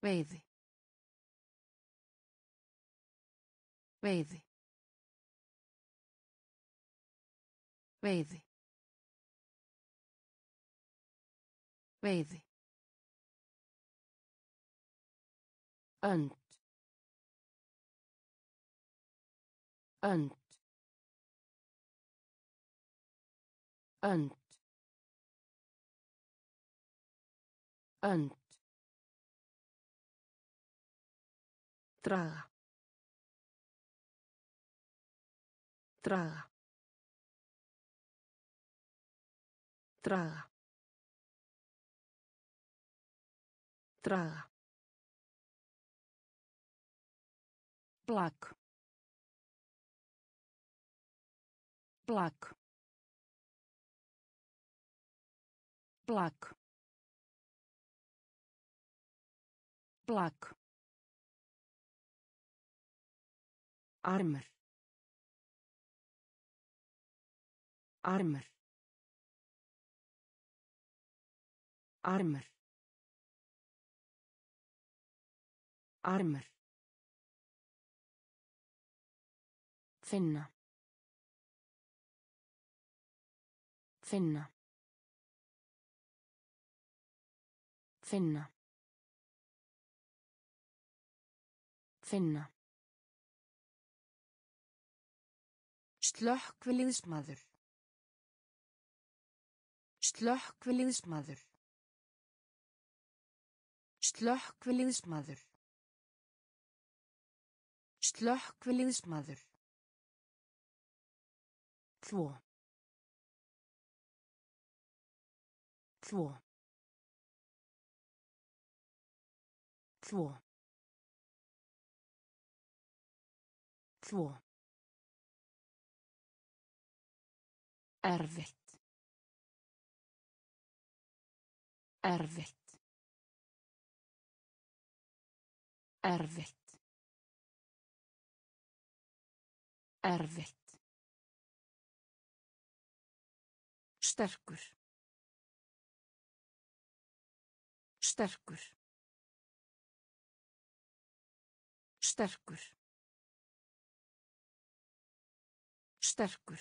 veiði, veiði, veiði, veiði, önd, önd, önd, önd, draga, draga, draga, draga, blak, blak, blak, blak, armur, armur, armur, armur, finna, finna, finna, finna, slökkviliðsmaður, slökkviliðsmaður, slökkviliðsmaður, slökkviliðsmaður, þvo, þvo, þvo, þvo, erfitt, erfitt, erfitt, erfitt, sterkur, sterkur, sterkur, sterkur,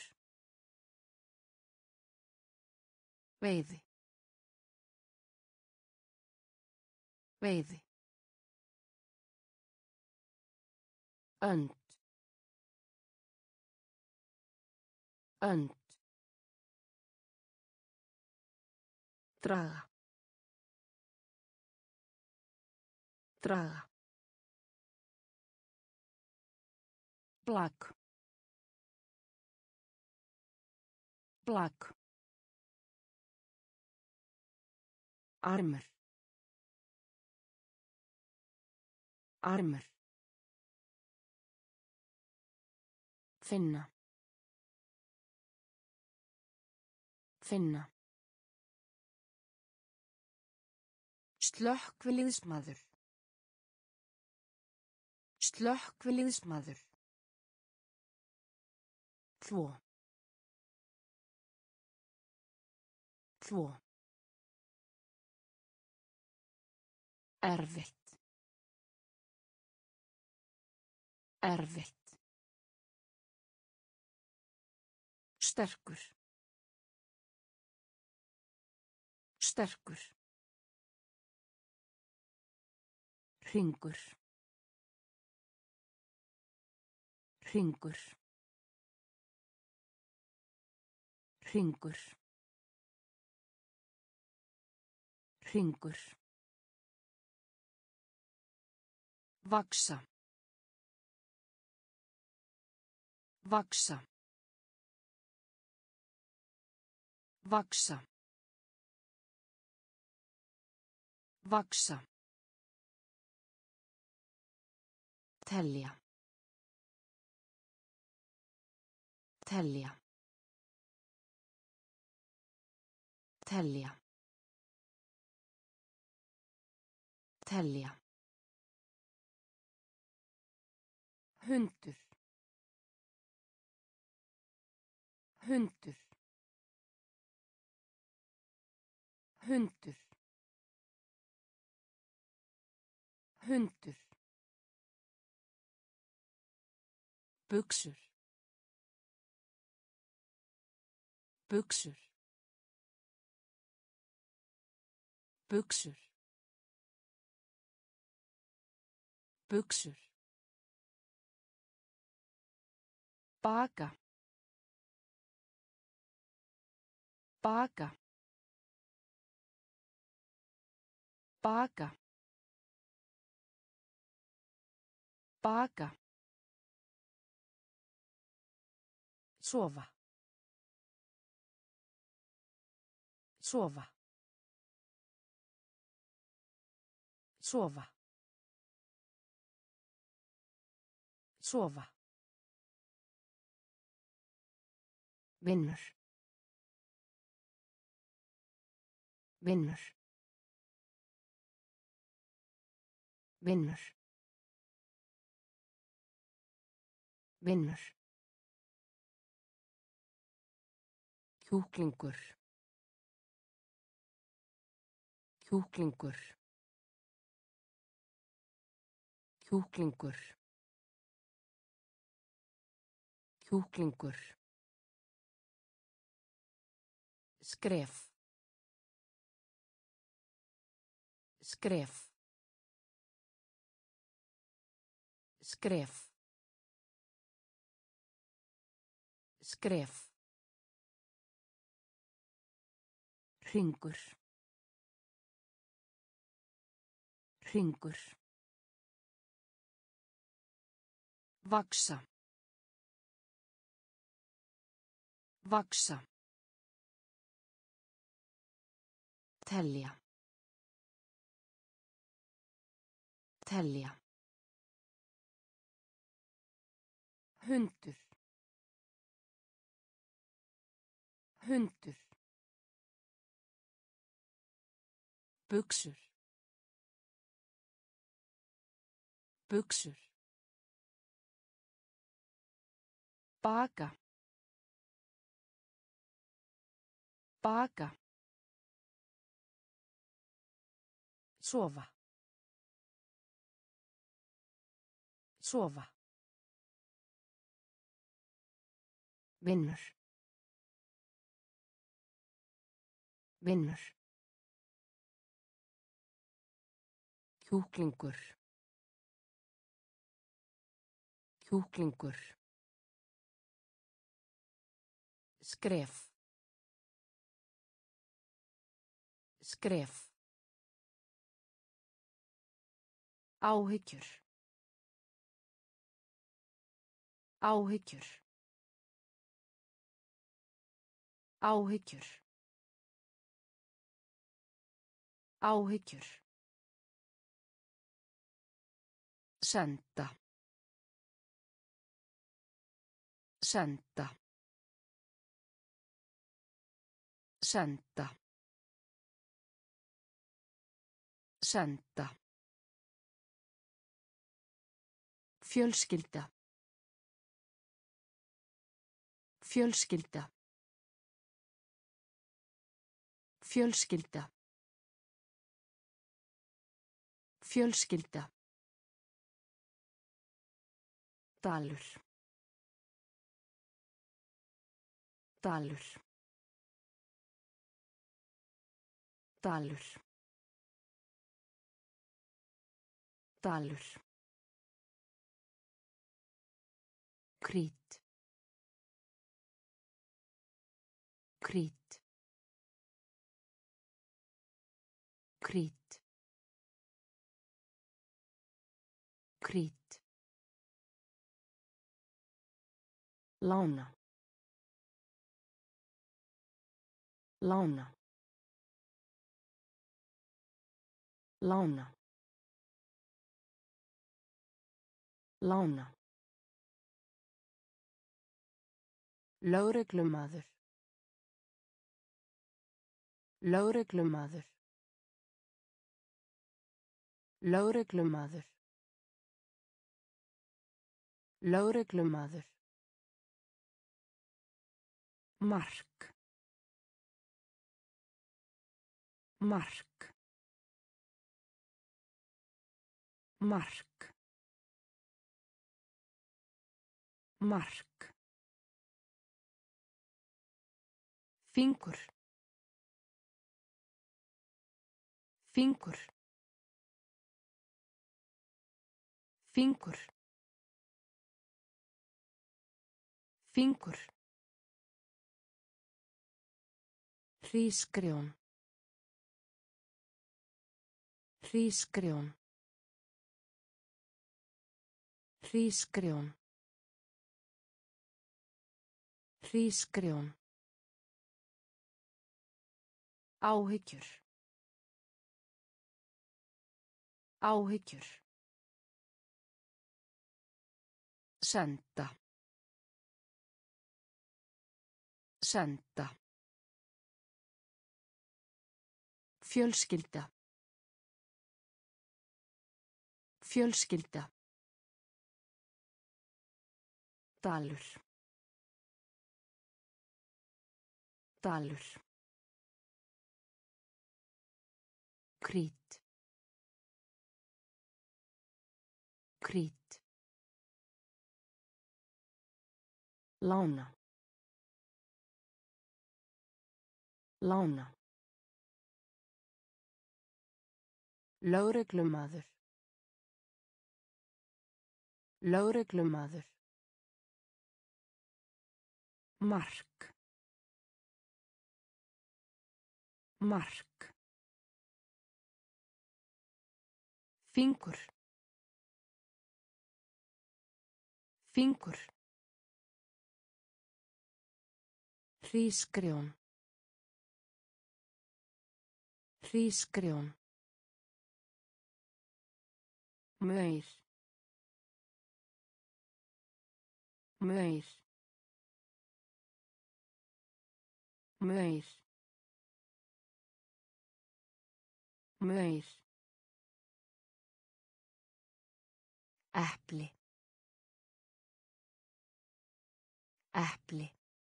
veiði, veiði, önd, önd, draga, draga, blak, blak, armur, armur, finna, finna, slökkviliðsmaður, slökkviliðsmaður, þvo, þvo, erfitt, erfitt, sterkur, sterkur, hringur, hringur, hringur, hringur, vaxa, vaxa, vaxa, vaxa, telja, telja, telja, telja, hundur, hundur, hundur, Hundur. Buxur. Buxur. Buxur. Buxur. Baka. Baka. Baka. Baka. Sofa. Sofa. Sofa. Sofa. Vinnur. Vinnur. Vinnur. Vinnur. Kjúklingur. Kjúklingur. Kjúklingur. Kjúklingur. Skref. Skref. Skref. Skref. Hringur. Hringur. Vaxa. Vaxa. Telja. Telja. Hundur. Hundur. Buxur. Buxur. Baka. Baka. Sofa. Sofa. Vinnur. Vinnur. Kjúklingur. Kjúklingur. Skref. Skref. Áhyggjur. Áhyggjur. Áhyggjur. Áhyggjur. Senda. Senda. Senda. Senda. Fjölskylda. Fjölskylda. Fjölskylda. Fjölskylda. Dalur. Dalur. Dalur. Dalur. Krít. Krít. Krít. Krít. Lána. Lána. Lána. Lána. Lögreglumaður. Lögreglumaður. Lögreglumaður. Lögreglumaður. Mark. Mark. Mark. Mark. Fingur. Fingur. Fingur. Fingur. Hrísgrjón. Hrísgrjón. Hrísgrjón. Hrísgrjón. Áhyggjur. Áhyggjur. Senda. Senda. Fjölskylda. Fjölskylda. Dalur. Dalur. Krít. Krít. Lána. Lána. Lögreglumaður. Lögreglumaður. Mark. Mark. Fingur. Fingur. Hrísgrjón. Hrísgrjón. Maur. Maur. Maur. Maur. Epli. Epli.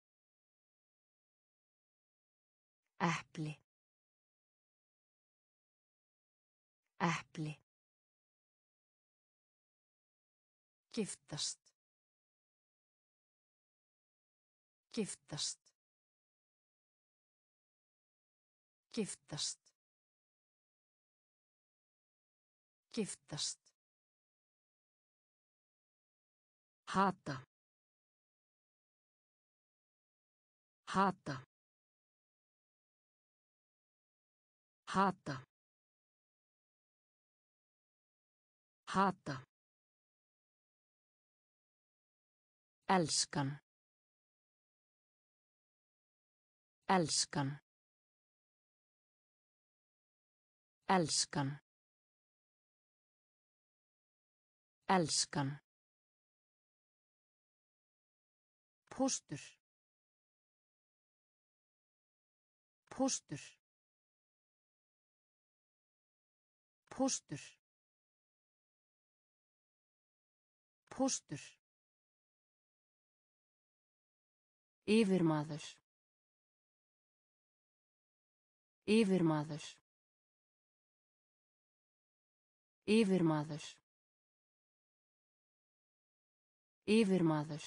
Epli. Epli. Giftast. Giftast. Giftast. Giftast. Hata. Hata. Hata. Hata. Elskan. Elskan. Elskan. Elskan. Póstur. Póstur. Póstur. Póstur. Yfirmaður. Yfirmaður. Yfirmaður. Yfirmaður.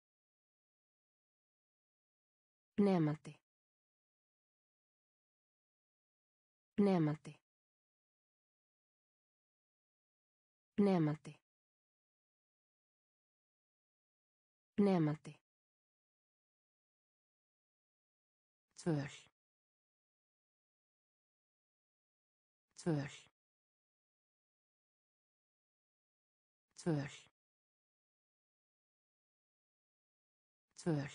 Nemandi. Nemandi. Nemandi. Nemandi. Tvöl. Tvöl. Tvöl. Tvöl.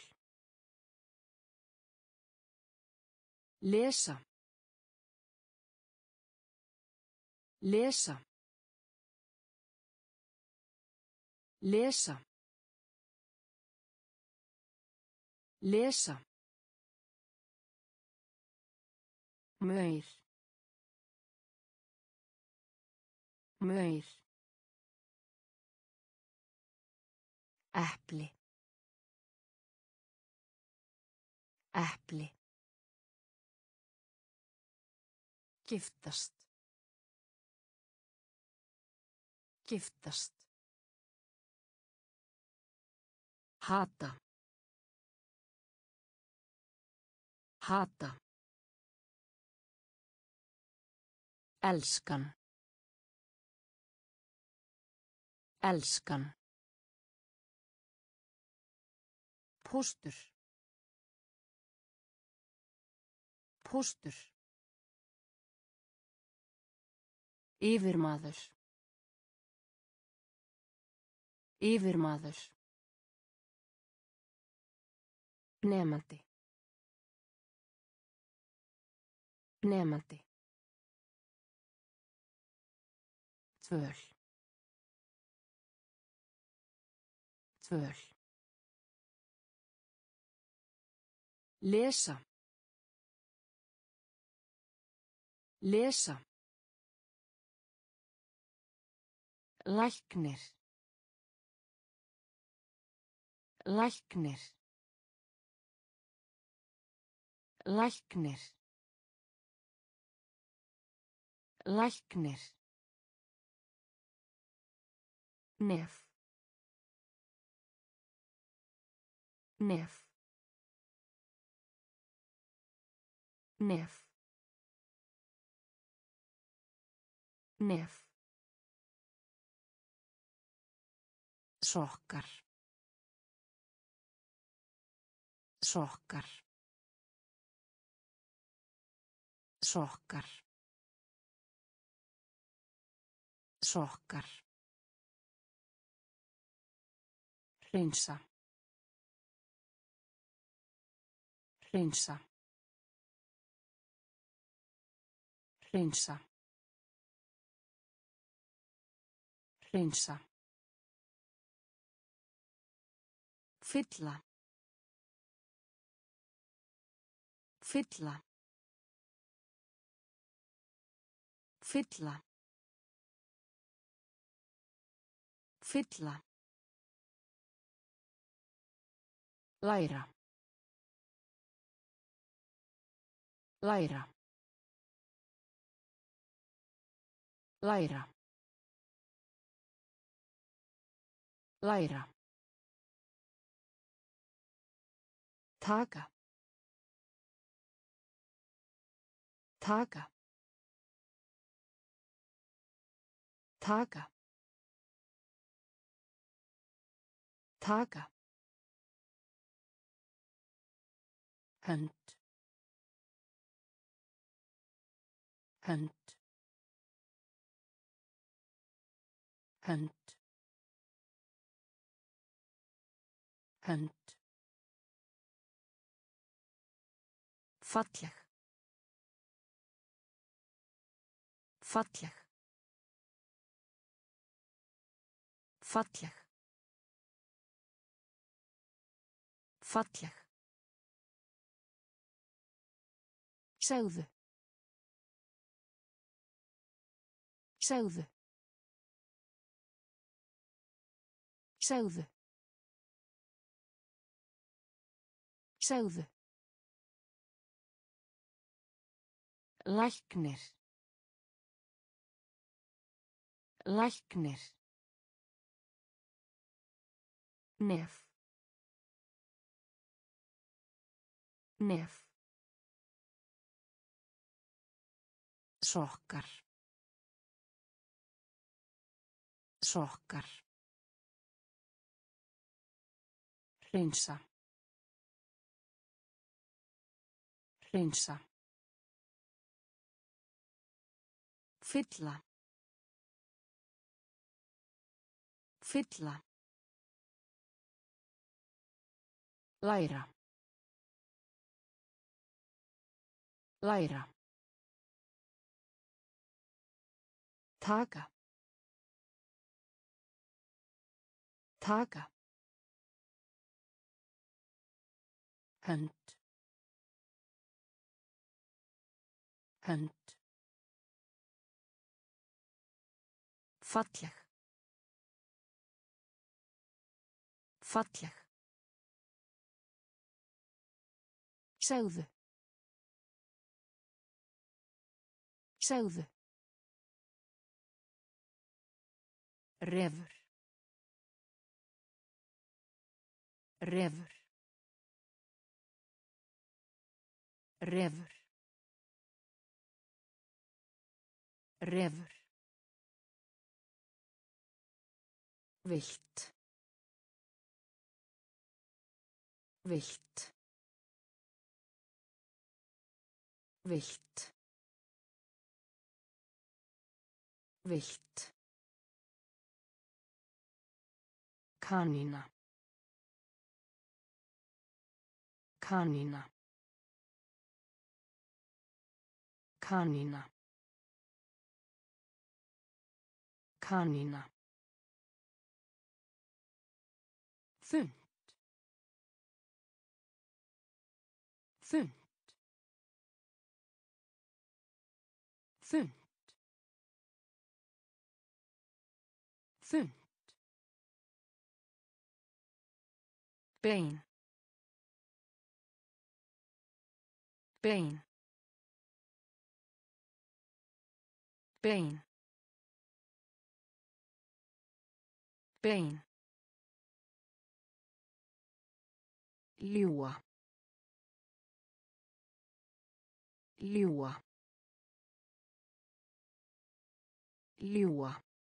Lesa. Lesa. Lesa. Lesa. Maur. Maur. Epli. Epli. Giftast. Giftast. Hata. Hata. Elskan. Elskan. Póstur. Póstur. Yfirmaður. Yfirmaður. Nemandi. Nemandi. Tvöl. Tvöl. Lesa. Lesa. Læknir. Læknir. Læknir. Læknir. Nef. Nef. Nef. Nef. Sokkar. Sokkar. Sokkar. Sokkar. Hreinsa. Hreinsa. Hreinsa. Hreinsa. Fylla. Fylla. Fylla. Fylla. Læra. Læra. Læra. Læra. Taka. Taka. Taka. Taka. Hönd. Hönd. Hönd. Hönd. Falleg. Falleg. Falleg. Falleg. Segðu. Segðu. Segðu. Segðu. Læknir. Læknir. Nef. Nef. Sokkar. Sokkar. Hreinsa. Hreinsa. Fylla. Fylla. Læra. Læra. Taka. Taka. Hönd. Hönd. Falleg. Falleg. Segðu. Segðu. refur, refur, refur, refur, vilt, vilt, vilt, vilt, kanína, kanína, kanína, kanína, þunnt, þunnt, þunnt, þunnt, bein, bein, bein, bein, ljúga, ljúga, ljúga,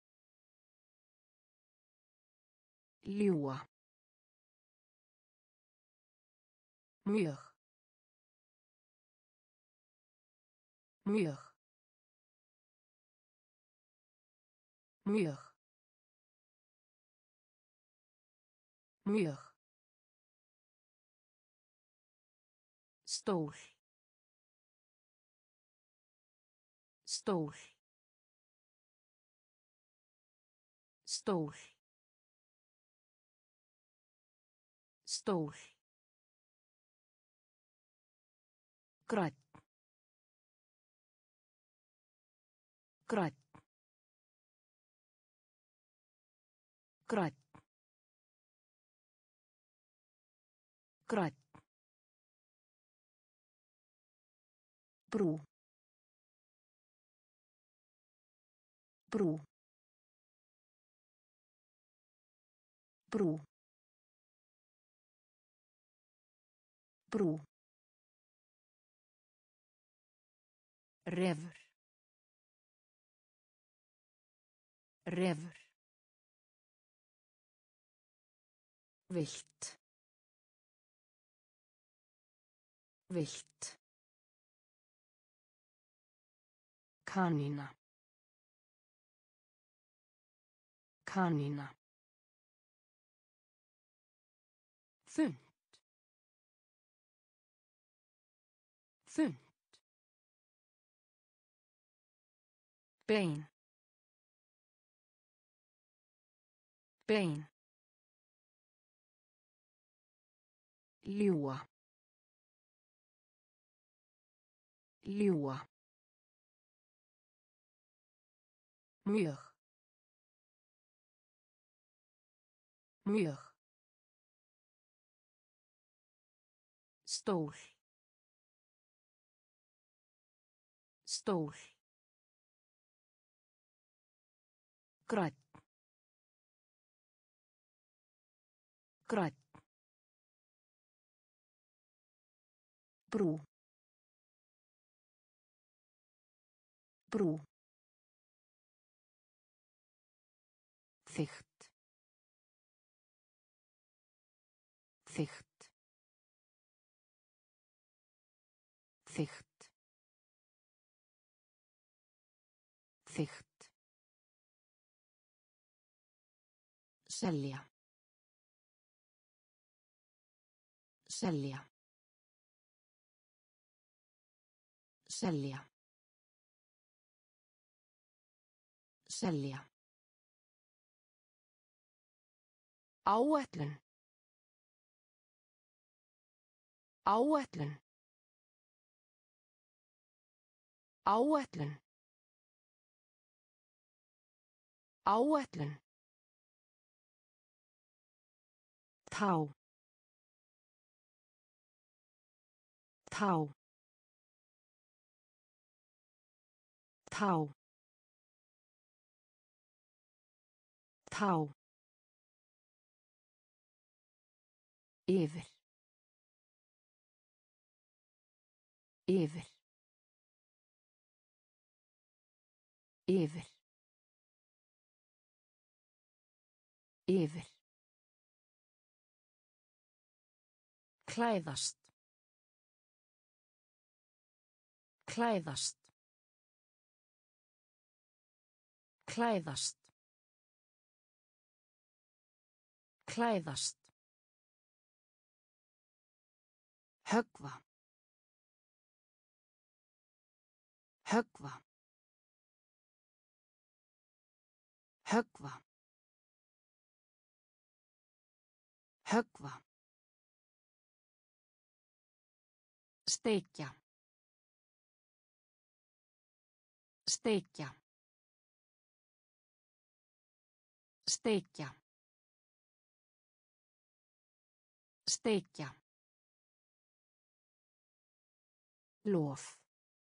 ljúga, mjög, mjög, mjög, mjög, stól, stól, stól, stól, grænn, grænn, grænn, grænn, brú, brú, brú, brú, refur, refur, vilt, vilt, kanína, kanína, þunnt, þunnt, bein, bein, ljúga, ljúga, mjög, mjög, stól, stól, grænn, grænn, brú, brú, þykkt, þykkt, þykkt, þykkt, selja, selja, selja, selja, áætlun, áætlun, áætlun, áætlun, tá, tá, tá, Tá. Yfir. Yfir. Yfir. Yfir. Klæðast. Klæðast. Klæðast. Klæðast. Höggva. Höggva. Höggva. Höggva. Steikja. Steikja. Steikja. Steikja. Lof.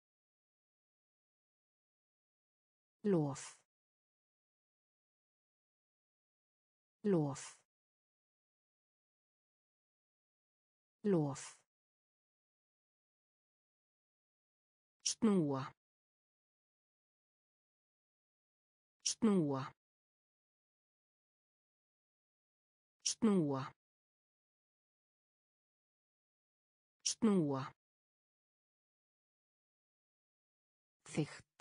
Lof. Lof. Lof. Snúa. Snúa. Snúa. Snúa. Þykkt.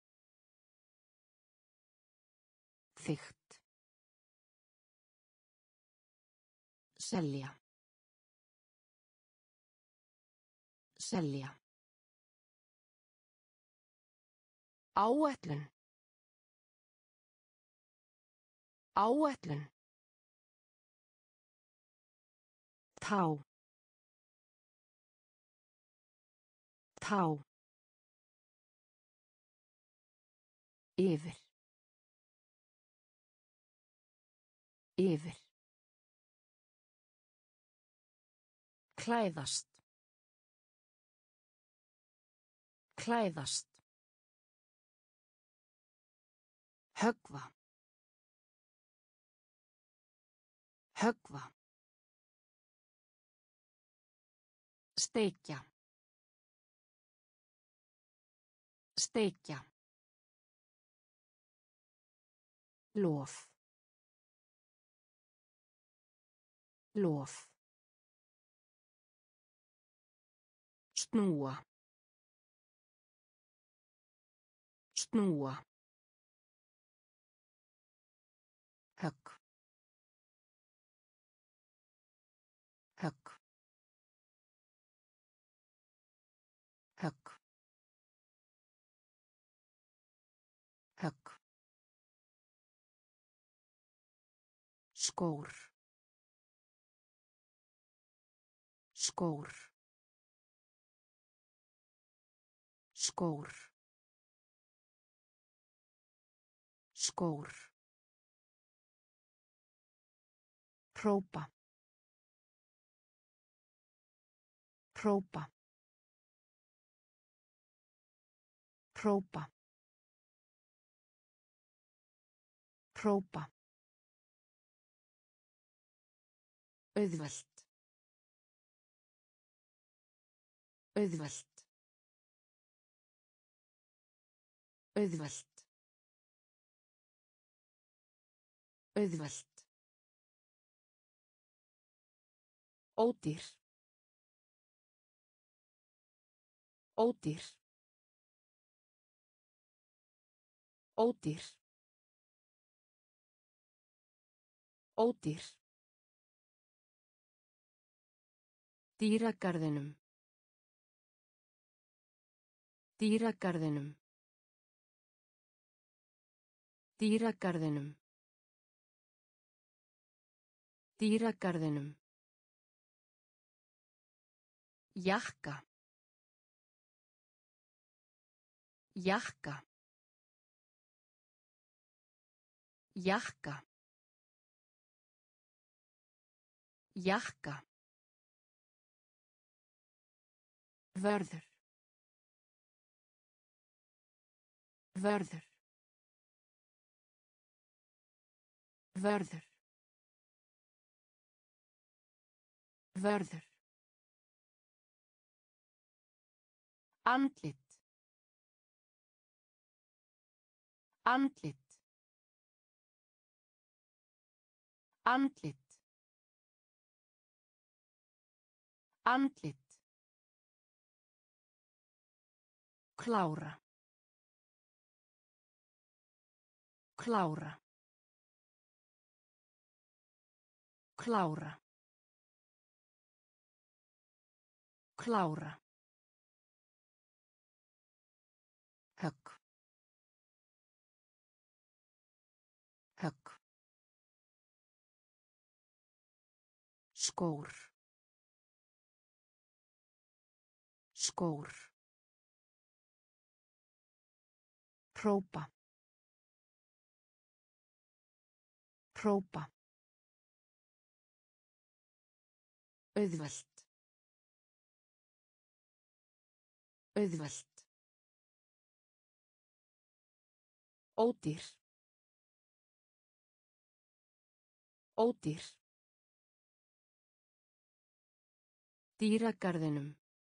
Þykkt. Selja. Selja. Áætlun. Áætlun. Tá. Tá. Yfir. Yfir. Klæðast. Klæðast. Höggva. Höggva. Steikja. Steikja. Lof. Lof. Snúa. Snúa. Högg. Högg. Högg. Högg. Skór. Skór. Skór. Skór. Hrópa. Hrópa. Hrópa. Hrópa. Auðvelt. Auðvelt. Auðvelt. Auðvelt. Ódýr. Ódýr. Ódýr. Ódýr. Dýragarðinum. Dýragarðinum. Dýragarðinum. Dýragarðinum. Jakka. Jakka. Jakka. Jakka. Vörður. Vörður. Vörður. Vörður. Andlit. Andlit. Andlit. Andlit. Klára. Klára. Klára. Klára. Högg. Högg. Skór. Skór. Hrópa. Hrópa. Auðvelt. Auðvelt. Ódýr. Ódýr. Dýragarðinum.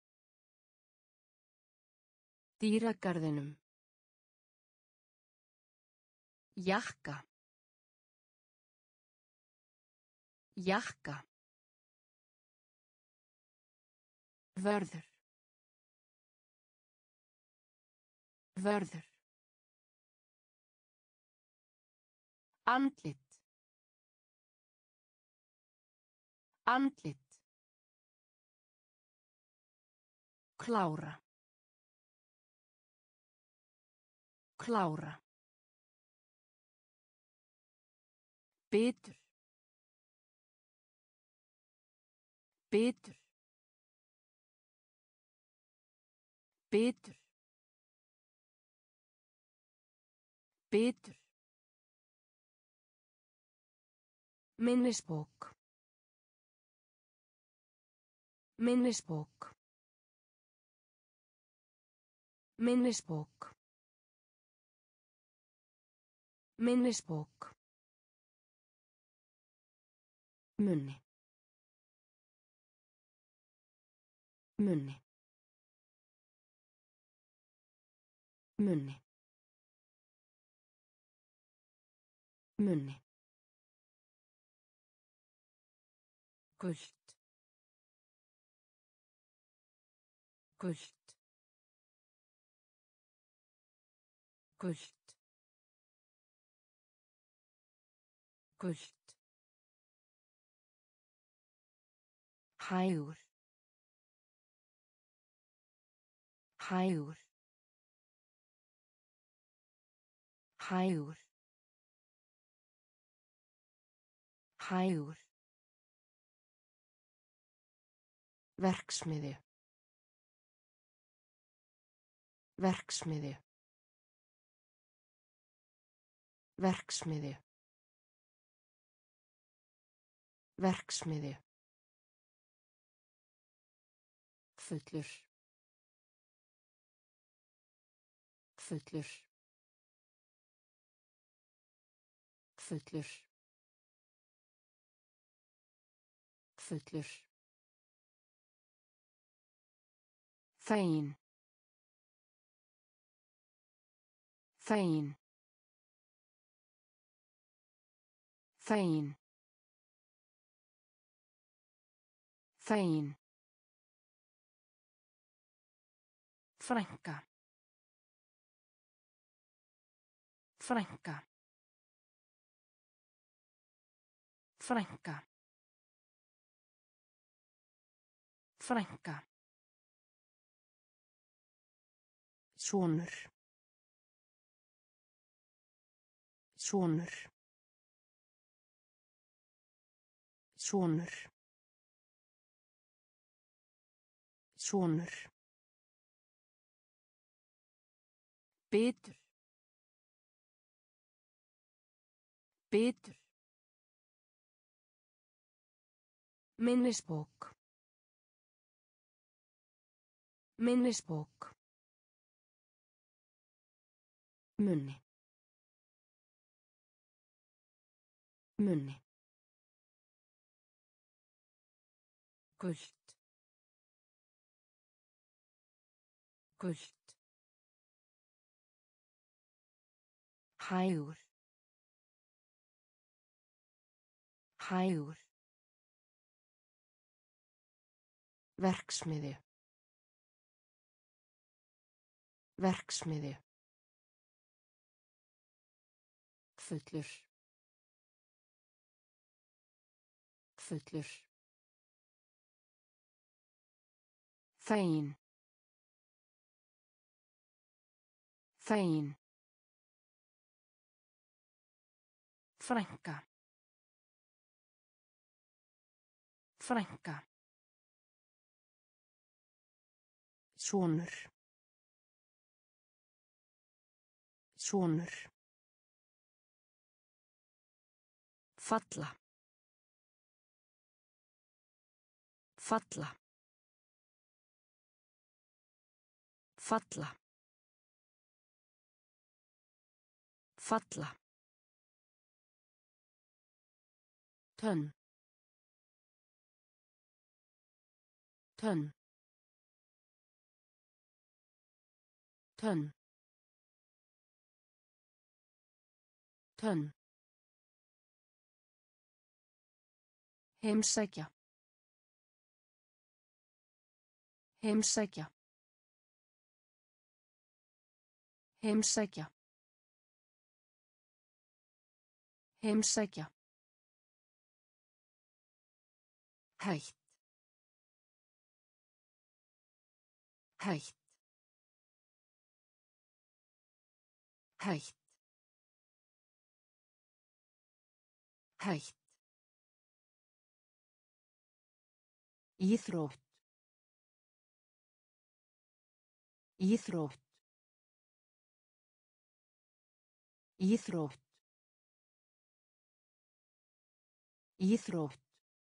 Dýragarðinum. Jakka. Jakka. Vörður. Vörður. Andlit. Andlit. Klára. Klára. Bitur. Bitur. Bitur. Bitur. Minnisbók. Minnisbók. Minnisbók. Minnisbók. Munni. Munni. Munni. Munni. Gult. Gult. Gult. Gult. Hægur. Hægur. Hægur. Hægur. Verksmiðju. Verksmiðju. Verksmiðju. Verksmiðju. Fullur. Fullur. Fullur. Fullur. Fegin. Fegin. Fegin. Fegin. Frænka. Frænka. Frænka. Frænka. Sonur. Sonur. Sonur. Sonur. Bitur. Bitur. Minnisbók. Minnisbók. Munni. Munni. Gult. Gult. Hægur. Hægur. Verksmiðju. Verksmiðju. Fullur. Fullur. Fegin. Fegin. Frænka. Frænka. Sonur. Sonur. Falla. Falla. Falla. Falla. Tönn. Tönn. Tönn. Tönn. Heimsækja. Heimsækja. Heimsækja. Heimsækja. Hætt. Hætt. Hætt. Hætt. Íþrótt. Íþrótt. Íþrótt. Íþrótt.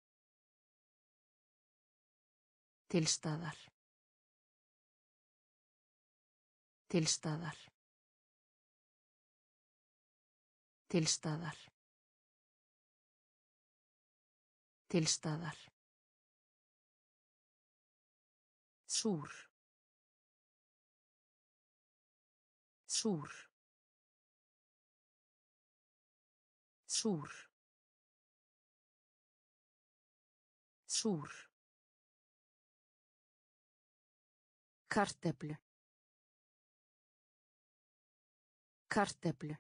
Tilstaðar. Tilstaðar. Tilstaðar. Tilstaðar. Súr. Súr. Súr. Súr. Kartöflu. Kartöflu.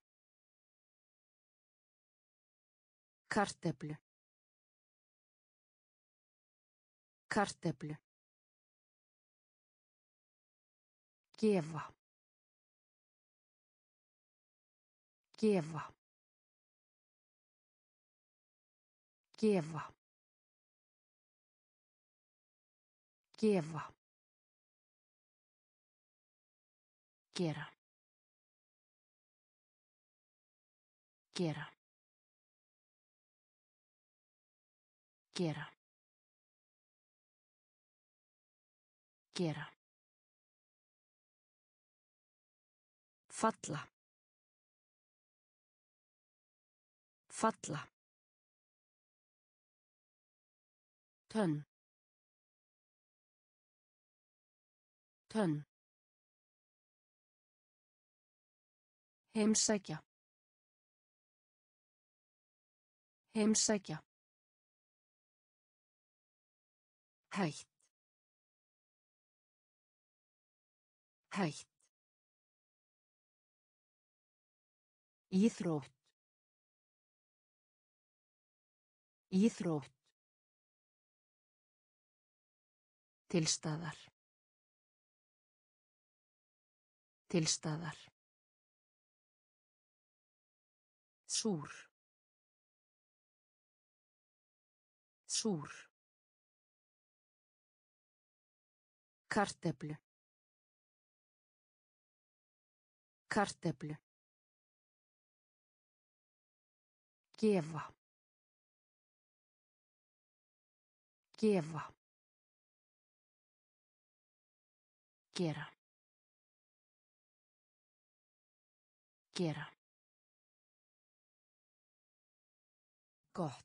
Kartöflu. Kartöflu. Gefa. Gefa. Gefa. Gefa. Gera. Gera. Gera. Gera. Falla. Falla. Tönn. Tönn. Heimsækja. Heimsækja. Hætt. Hætt. Íþrótt. Íþrótt. Tilstaðar. Tilstaðar. Súr. Súr. Kartöflu. Kartöflu. Gefa. Gefa. Gera. Gera. Gott.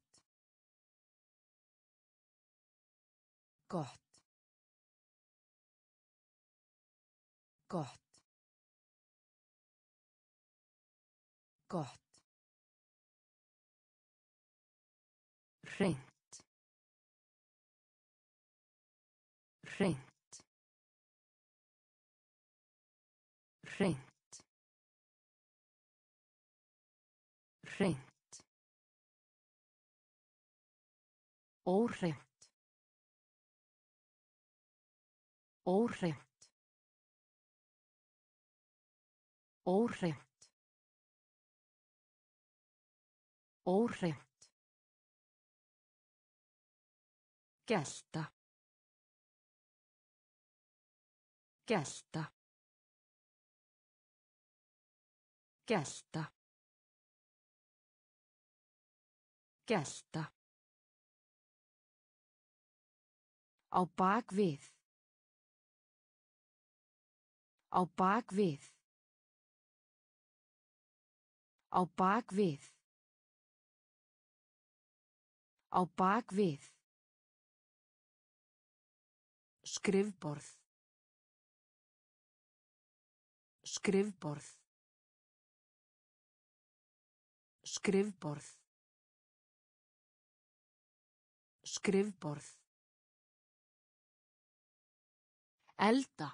Gott. Gott. Gott. Hreint. Hreint. Hreint. Hreint. Óhreint. Óhreint. Óhreint. Óhreint. Gelta. Gelta. Gelta. Gelta. Á bak við. Á bak við. Á bak við. Á bak við. Skrifborð. Skrifborð. Skrifborð. Skrifborð. Elda.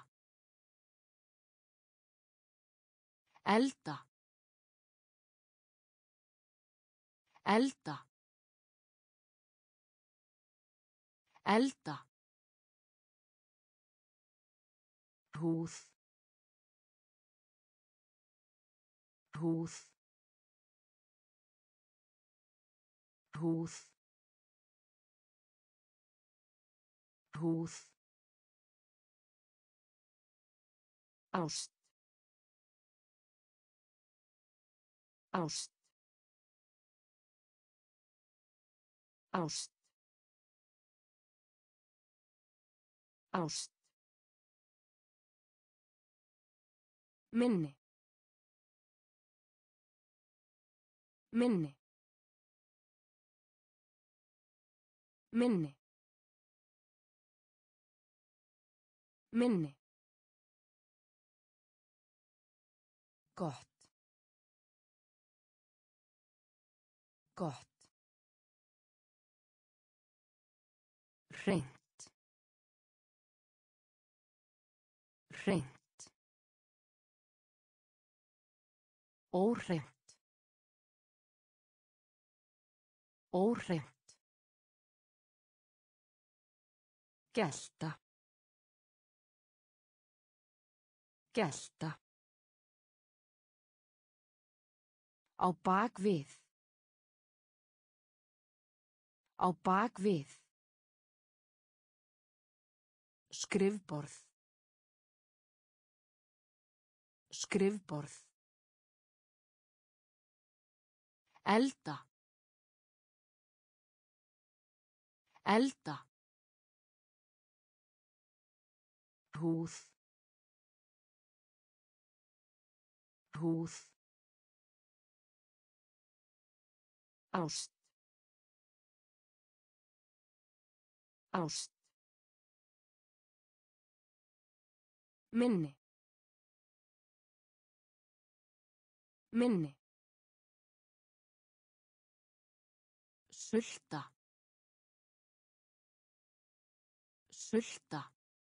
Elda. Elda. Elda. Húð. Húð. Húð. Húð. Ást. Ást. Ást. Ást. Minni. Minni. Minni. Minni. Gott. Gott. Hreint. Hreint. Óhreint. Óhreint. Gelta. Gelta. Á bak við. Á bak við. Skrifborð. Skrifborð. Elda. Elda. Húð. Húð. Ást. Ást. Minni. Minni. Sulta. Sulta.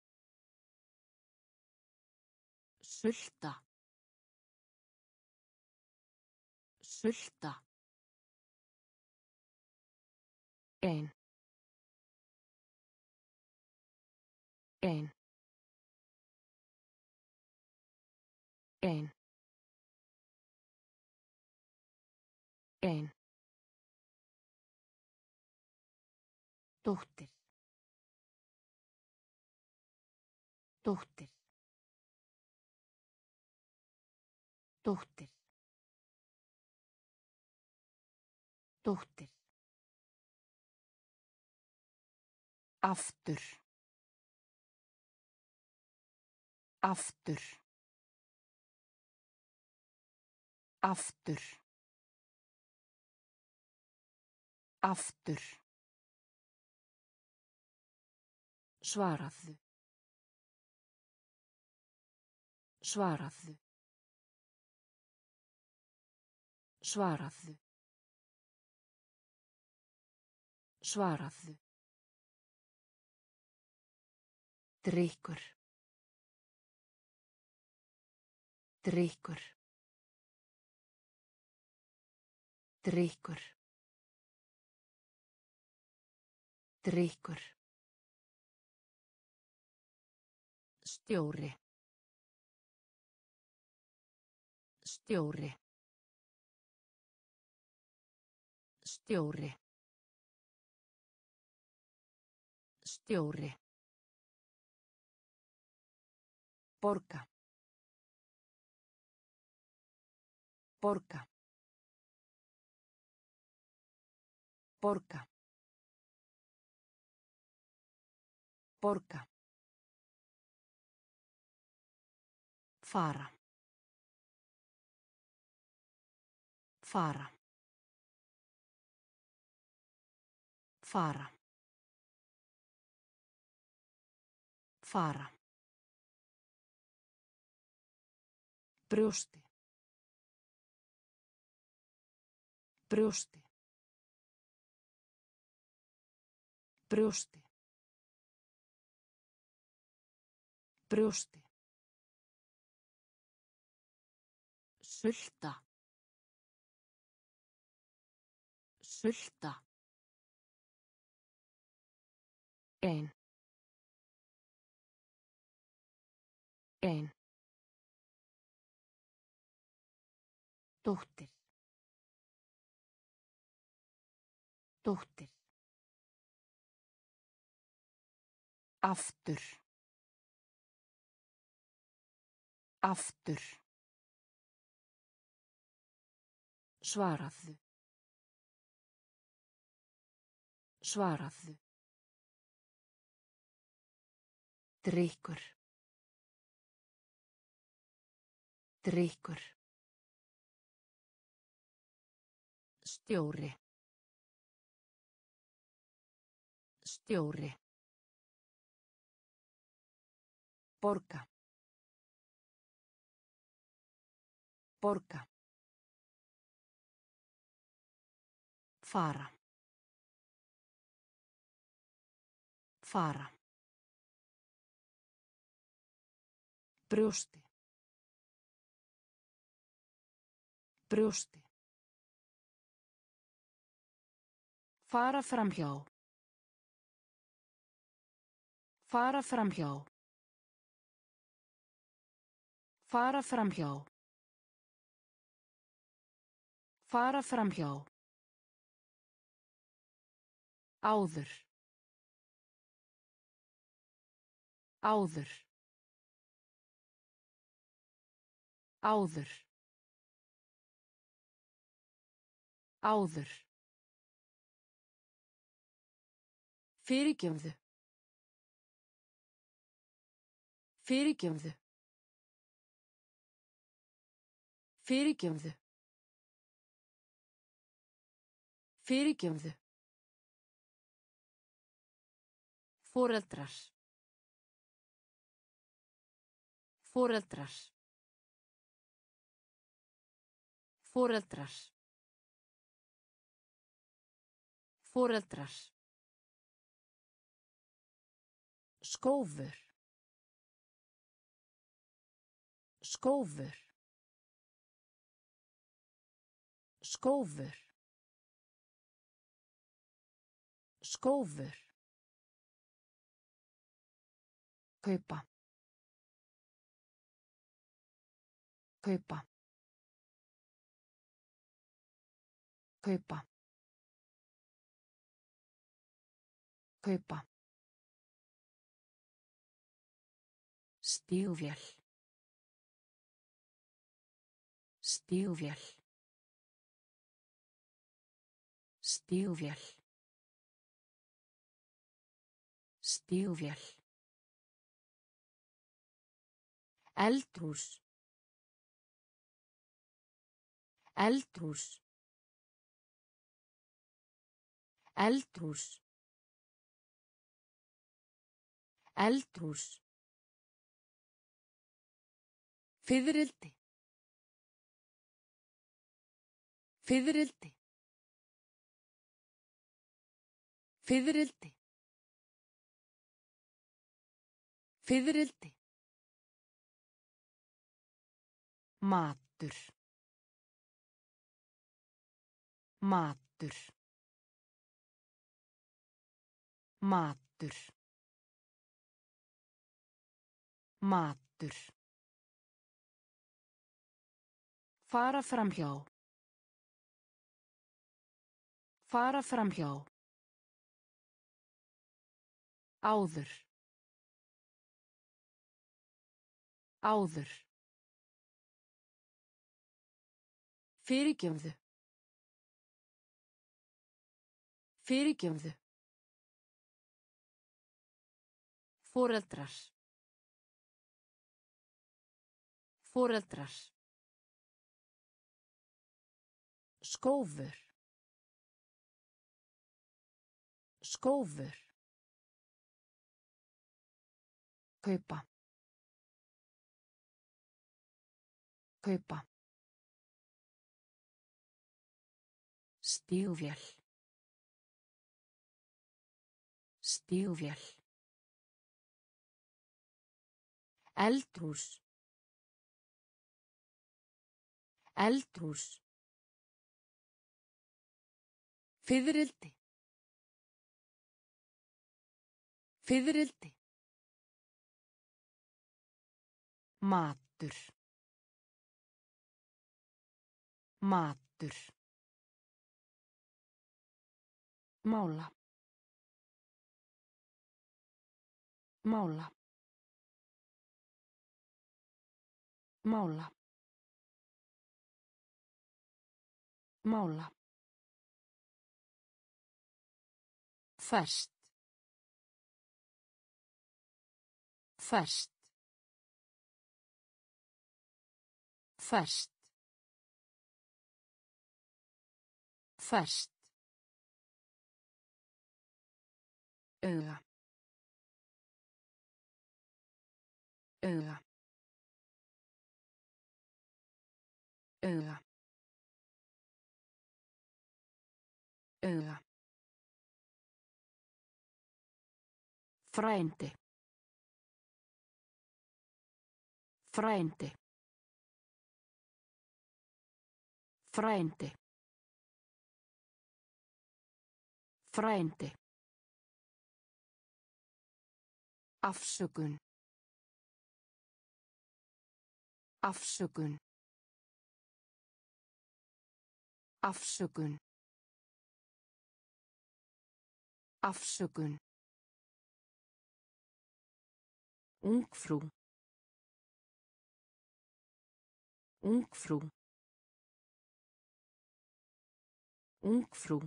Sulta. Sulta. Ein. Ein. Ein. Ein. Dóttir. Dóttir. Dóttir. Dóttir. Aftur. Aftur. Aftur. Aftur. Svaraðu. Svaraðu. Svaraðu. Svaraðu. Drykkur. Drykkur. Drykkur. Drykkur. Stjóri. Stjóri. Stjóri. Stjóri. Borga. Borga. Borga. Borga. Fara. Fara. Fara. Fara. Brjósti. Brjósti. Brjósti. Brjósti. Sulta. Sulta. Ein. Ein. Dóttir. Dóttir. Aftur. Aftur. Svaraðu. Svaraðu. Drykkur. Drykkur. Stjóri. Stjóri. Borga. Borga. Fara. Fara. Brjósti. Brjósti. Fara framhjá. Fara framhjá. Fara framhjá. Fara framhjá. Áður. Áður. Áður. Áður. Fyrirgefðu. Fyrirgefðu. Fyrirgefðu. Fyrirgefðu. Foreldrar. Foreldrar. Foreldrar. Foreldrar. Skófur. Skófur. Skófur. Skófur. Kaupa. Kaupa. Kaupa. Kaupa. Stígvél. Stígvél. Stígvél. Stígvél. Eldhús. Eldhús. Eldhús. Eldhús. Fiðrildi. Fiðrildi. Fiðrildi. Fiðrildi. Matur. Matur. Matur. Matur. Fara framhjá. Fara framhjá. Áður. Áður. Fyrirgefðu. Fyrirgefðu. Foreldrar. Foreldrar. Skófur. Skófur. Kaupa. Kaupa. Stígvél. Stígvél. Eldhús. Eldhús. Fiðrildi. Fiðrildi. Matur. Matur. Mála. Mála. Mála. Mála. Ferskt. Ferskt. Ferskt. Ferskt. Auga. Auga. Auga. Auga. Frændi. Frændi. Frændi. Frændi. Afsökun. Afsökun. Afsökun. Afsökun. Ungfrú. Ungfrú. Ungfrú.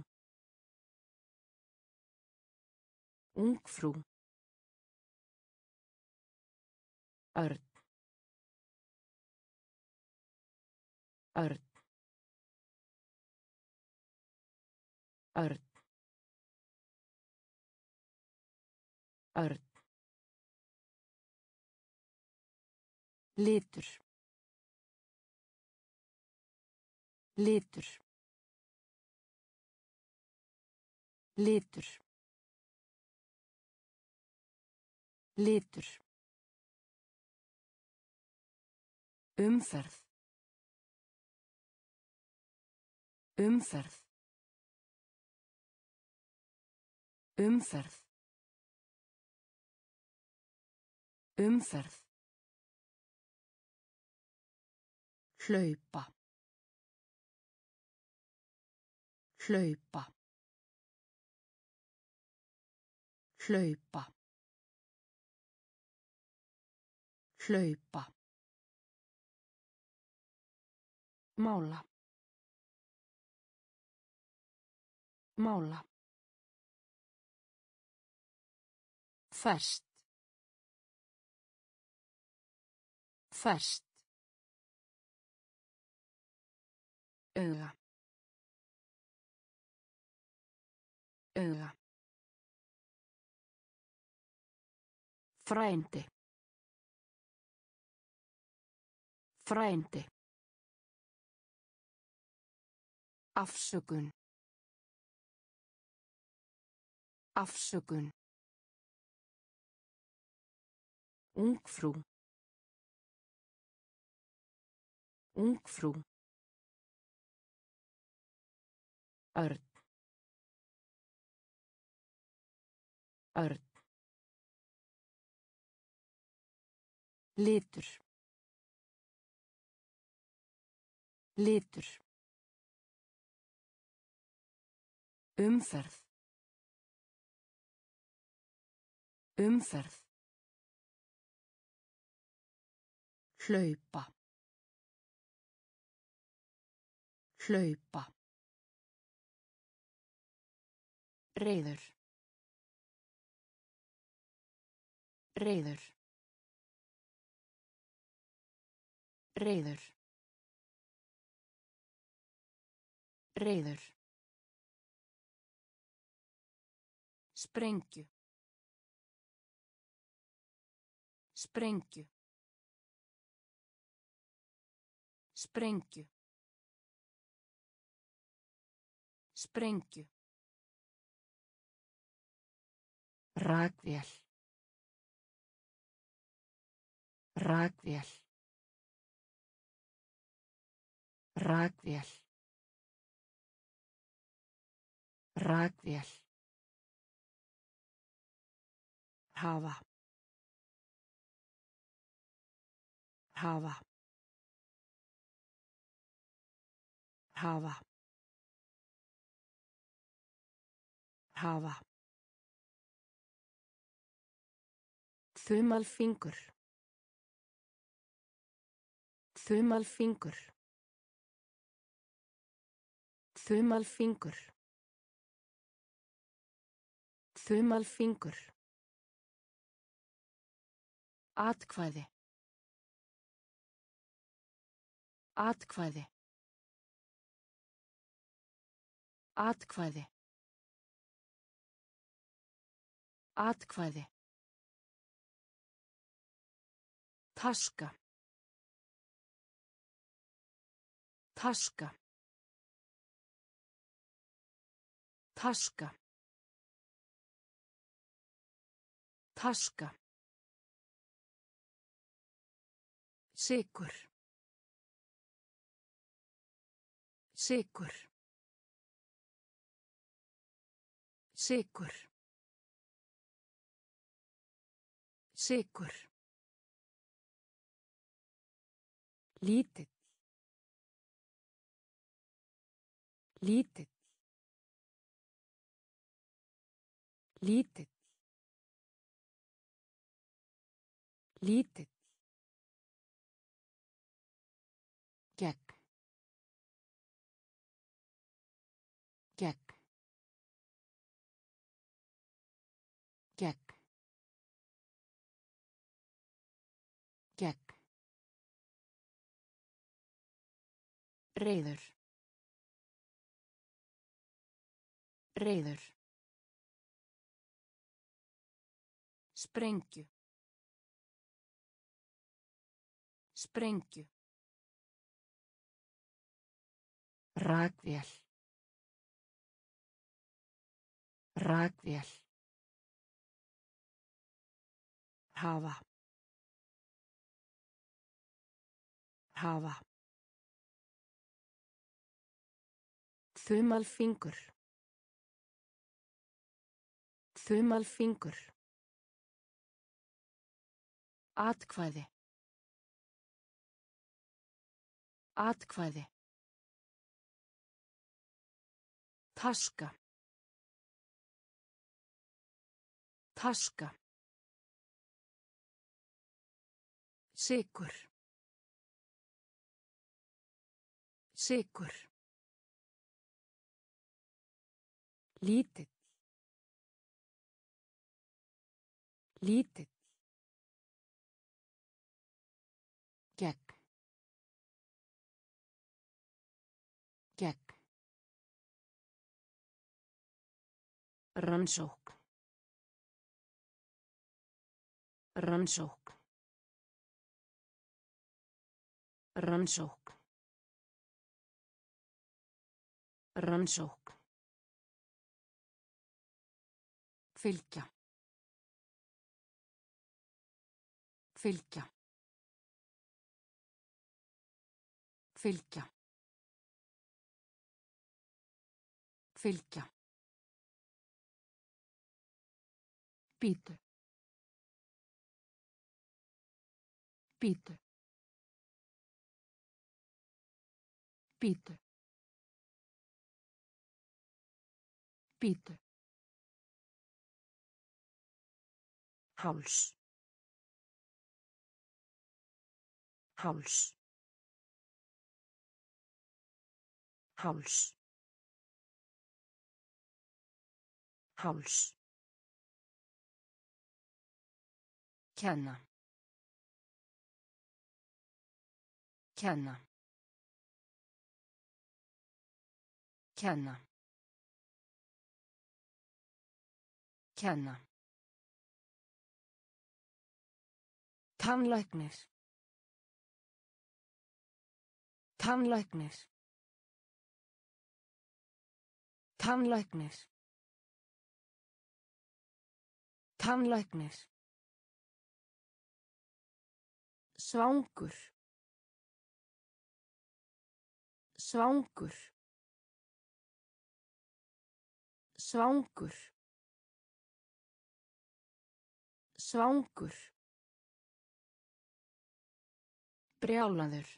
Ungfrú. Örn. Örn. Örn. Örn. Litur. Litur. Litur. Litur. Umferð. Umferð. Umferð. Umferð. Hlaupa. Hlaupa. Hlaupa. Hlaupa. Mála. Mála. Ferskt. Ferskt. Auga. auga, frændi, frændi, afsökun, afsökun, ungfrú, ungfrú, örn, örn, litur, litur, umferð, umferð, hlaupa, hlaupa, reiður, reiður, reiður, reiður, sprengju, sprengju, sprengju, sprengju, rakvél, rakvél, rakvél, rakvél, hafa, hafa, hafa, hafa, þumalfingur, þumalfingur, þumalfingur, þumalfingur, atkvæði, atkvæði, atkvæði, atkvæði, taska, taska, taska, taska, sykur, sykur, sykur, sykur, lítill, lítill, lítill, lítill, gegn, gegn, gegn, gegn, reiður, reiður, sprengju, sprengju, rakvél, rakvél, hafa, hafa, þumalfingur, þumalfingur, atkvæði, atkvæði, taska, taska, sykur, sykur, lítill, lítill, gegn, gegn, Rannsókn. Rannsókn. Rannsókn. Rannsókn. Fylgja. Fylgja. Fylgja. Fylgja. Bítu. Bítu. Bítu. Bítu. Háls. Háls. Háls. Háls. Kenna. Kenna. Kenna. Kenna. Tannlæknir. Tannlæknir. Tannlæknir. Tannlæknir. Svangur. Svangur. Svangur. Svangur. Brjálaður.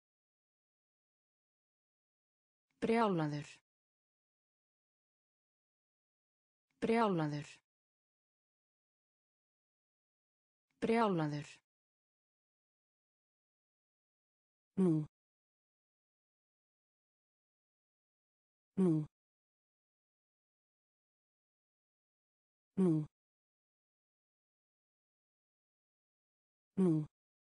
Brjálaður. Brjálaður. Brjálaður. Nú. Nú. Nú. Nú.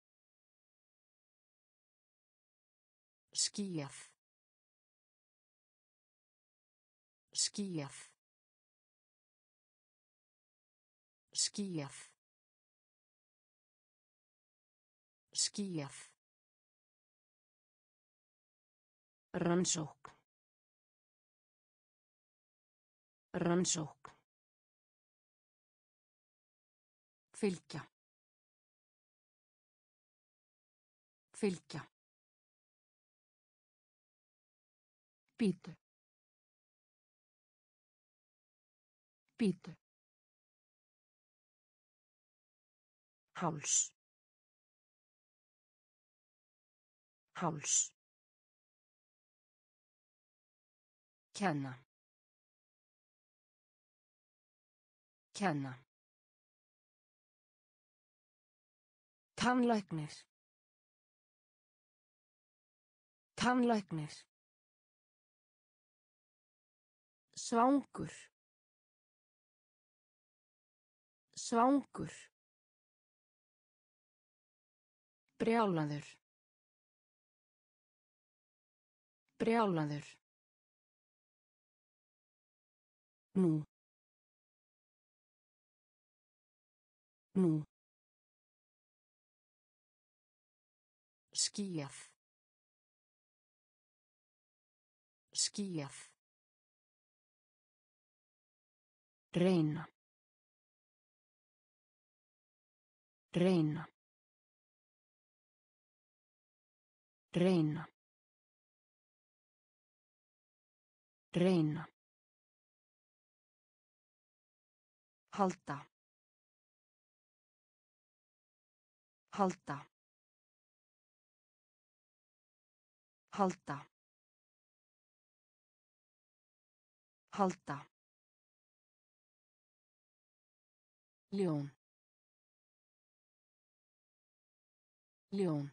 Skýjað. Skýjað. Skýjað. Skýjað. Rannsókn. Rannsókn. Fylgja. Fylgja. Bítu. Bítu. Háls. Háls. Kenna. Kenna. Tannlæknir. Tannlæknir. Svangur. Svangur. Brjálaður. Brjálaður. Nú. Nú. Skýjað. Skýjað. Reyna. Reyna. Reyna. Reyna. Halda. Halda. Halda. Halda. Ljón. Ljón.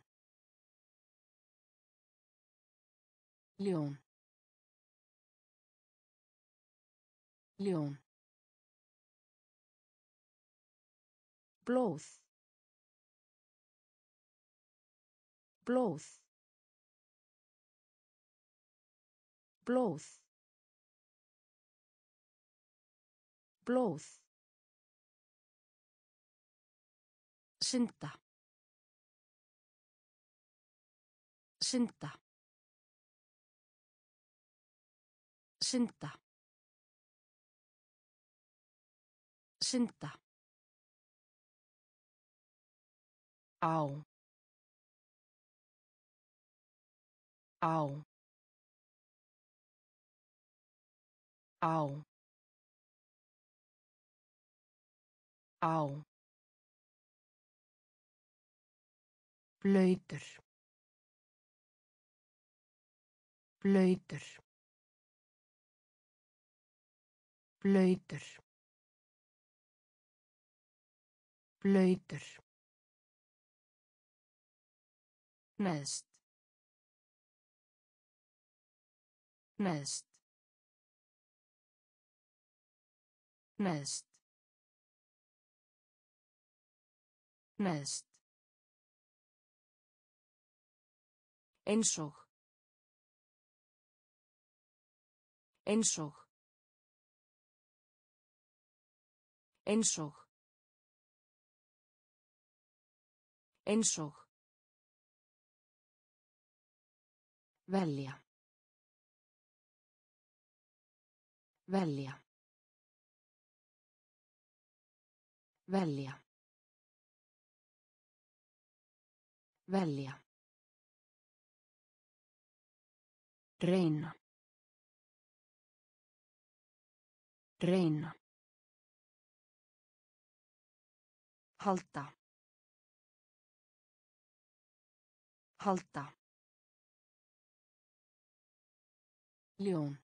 Ljón. Ljón. Blóð. Blóð. Blóð. blóð, synda, synda, synda, synda, á, á, á, á, blautur, blautur, blautur, blautur, neðst, neðst, neðst, neðst, einsog, einsog, einsog, einsog, velja, velja, velja, velja, reyna, reyna, halda, halda, ljón,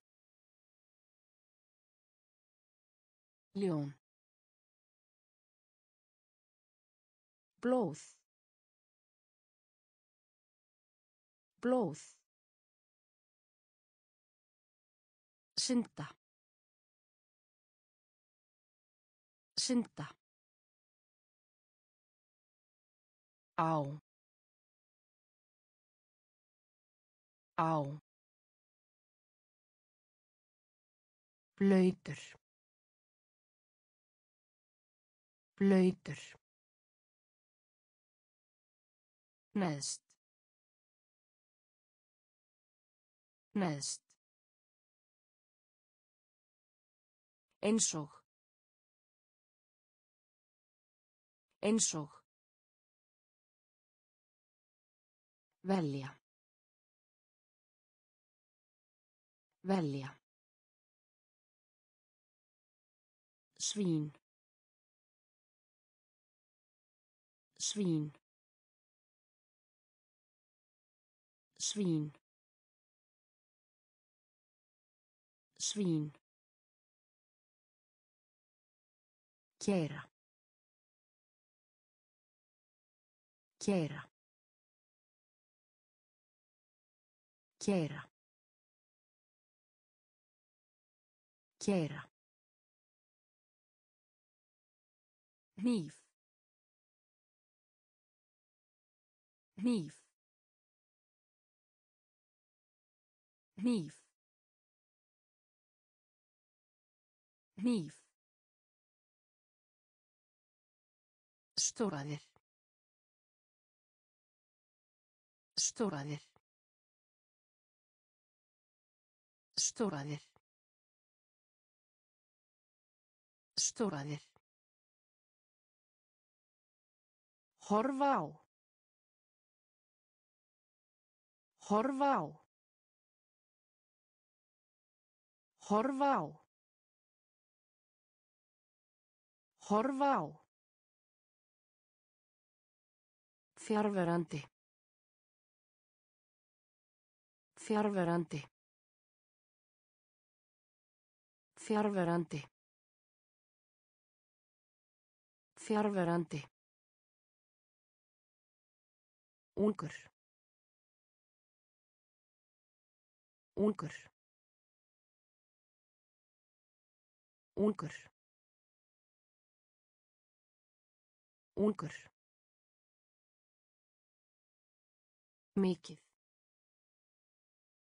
ljón, blóð, blóð, synda, synda, á, á, blautur, blautur, neðst, neðst, einsog, einsog, velja, velja, svín, svín, svín, svín, keyra, keyra, keyra, keyra, hníf, hníf, hníf, hníf, stóraðir, stóraðir, stóraðir, stóraðir, horfa á, horfa á, horfa á, horfa á, fjarverandi, fjarverandi, fjarverandi, fjarverandi, ungur, ungur, ungur, ungur, mikið,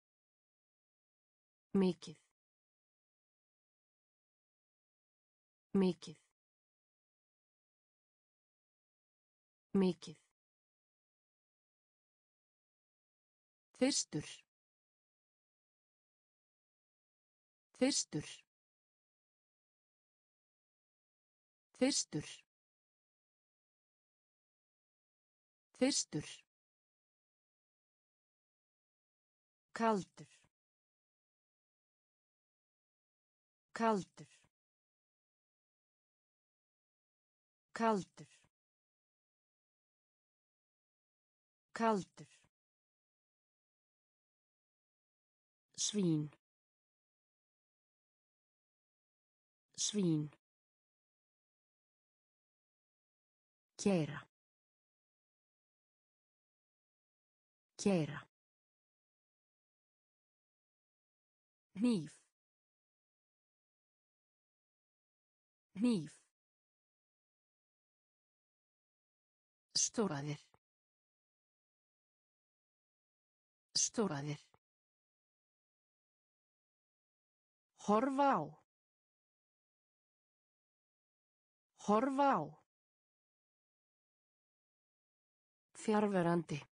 mikið, Mikið. Mikið. Fyrstur. Fyrstur. Fyrstur. Fyrstur. Kaldur. Kaldur. Kaldur. Kaldur. Svín. Svín. Keyra. Keyra. Hníf. Hníf. Stóraðir. Stóraðir. Horfa á. Horfa á. Fjarverandi.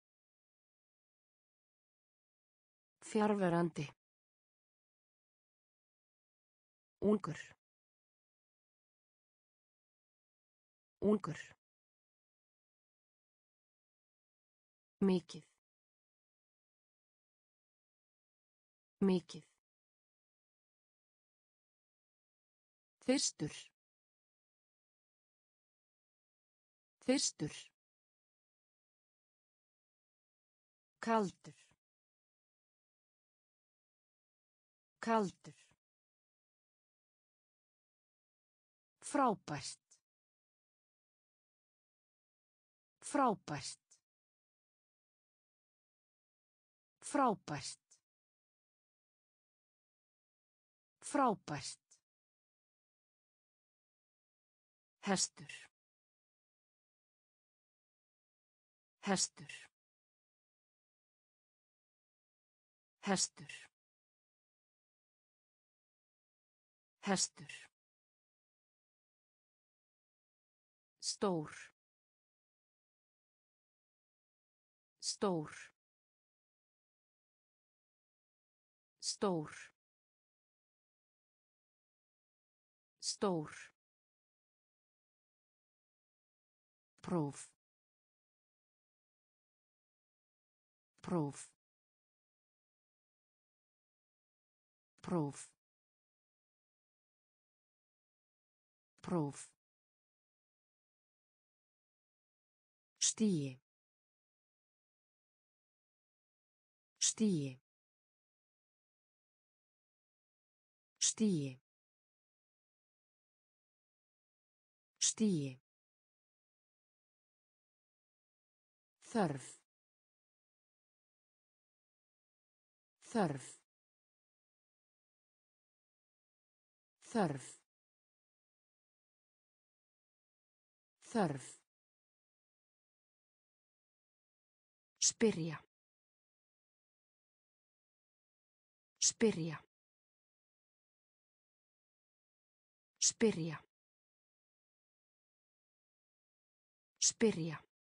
Fjarverandi. Ungur. Ungur. Mikið. Mikið. Fyrstur. Fyrstur. Kaldur. Kaldur. Frábært. Frábært. Frábært. Frábært. Hestur. Hestur. Hestur. Hestur. Stór. Stór. Stór. Stór. Próf. Próf. Próf. Próf. Stigi. Stigi. Stigi. Stigi. Þörf. Þörf. Þörf. Þörf. Spyrja. Spyrja. Spyrja. Spyrja.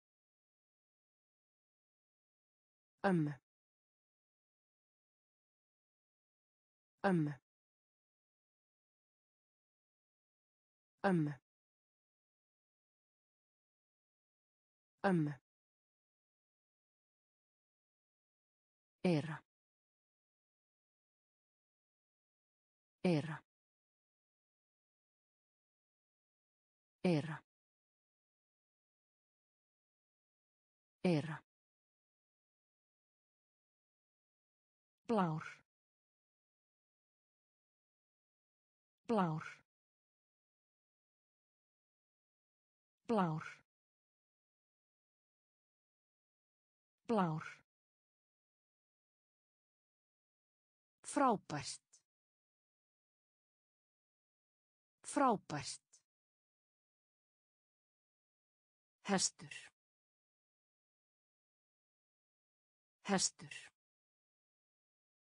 Ömmu. Ömmu. Ömmu. Ömmu. Era. Era. Era. Era. Blár. Blár. Blár. Blár. Frábært. Frábært. Hestur. Hestur.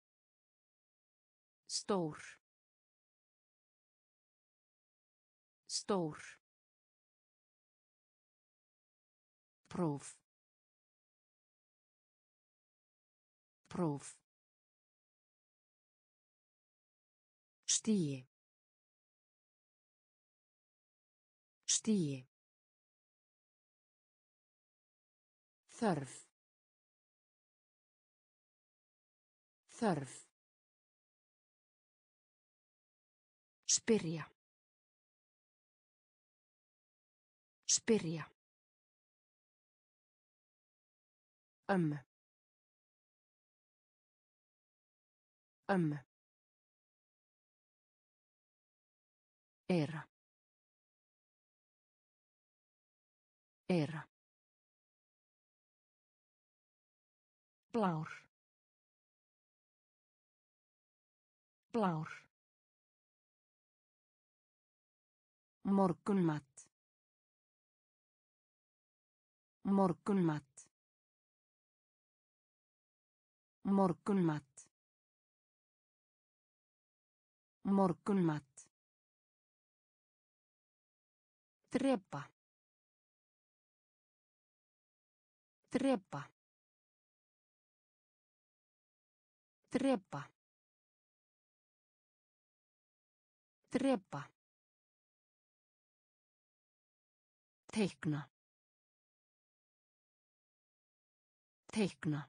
Stór. Stór. Próf. Próf. Stigi. Stigi. Þörf. Þörf. Spyrja. Spyrja. Ömmu. Ömmu. Era. Era. Blár. Blár. Morgunmat. Morgunmat. Morgunmat. Morgunmat. Drepa. Drepa. Drepa. Drepa. Teikna. Teikna.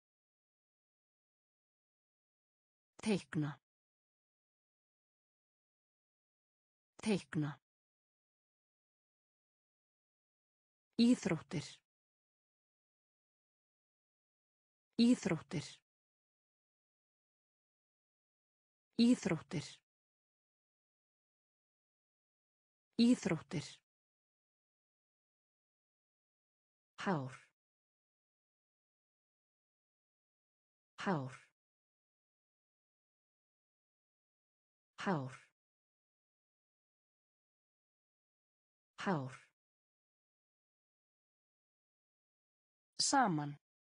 Teikna. Teikna. Íþróttir. Íþróttir. Íþróttir. Íþróttir. Hár. Hár. Hár. Hár. Saman.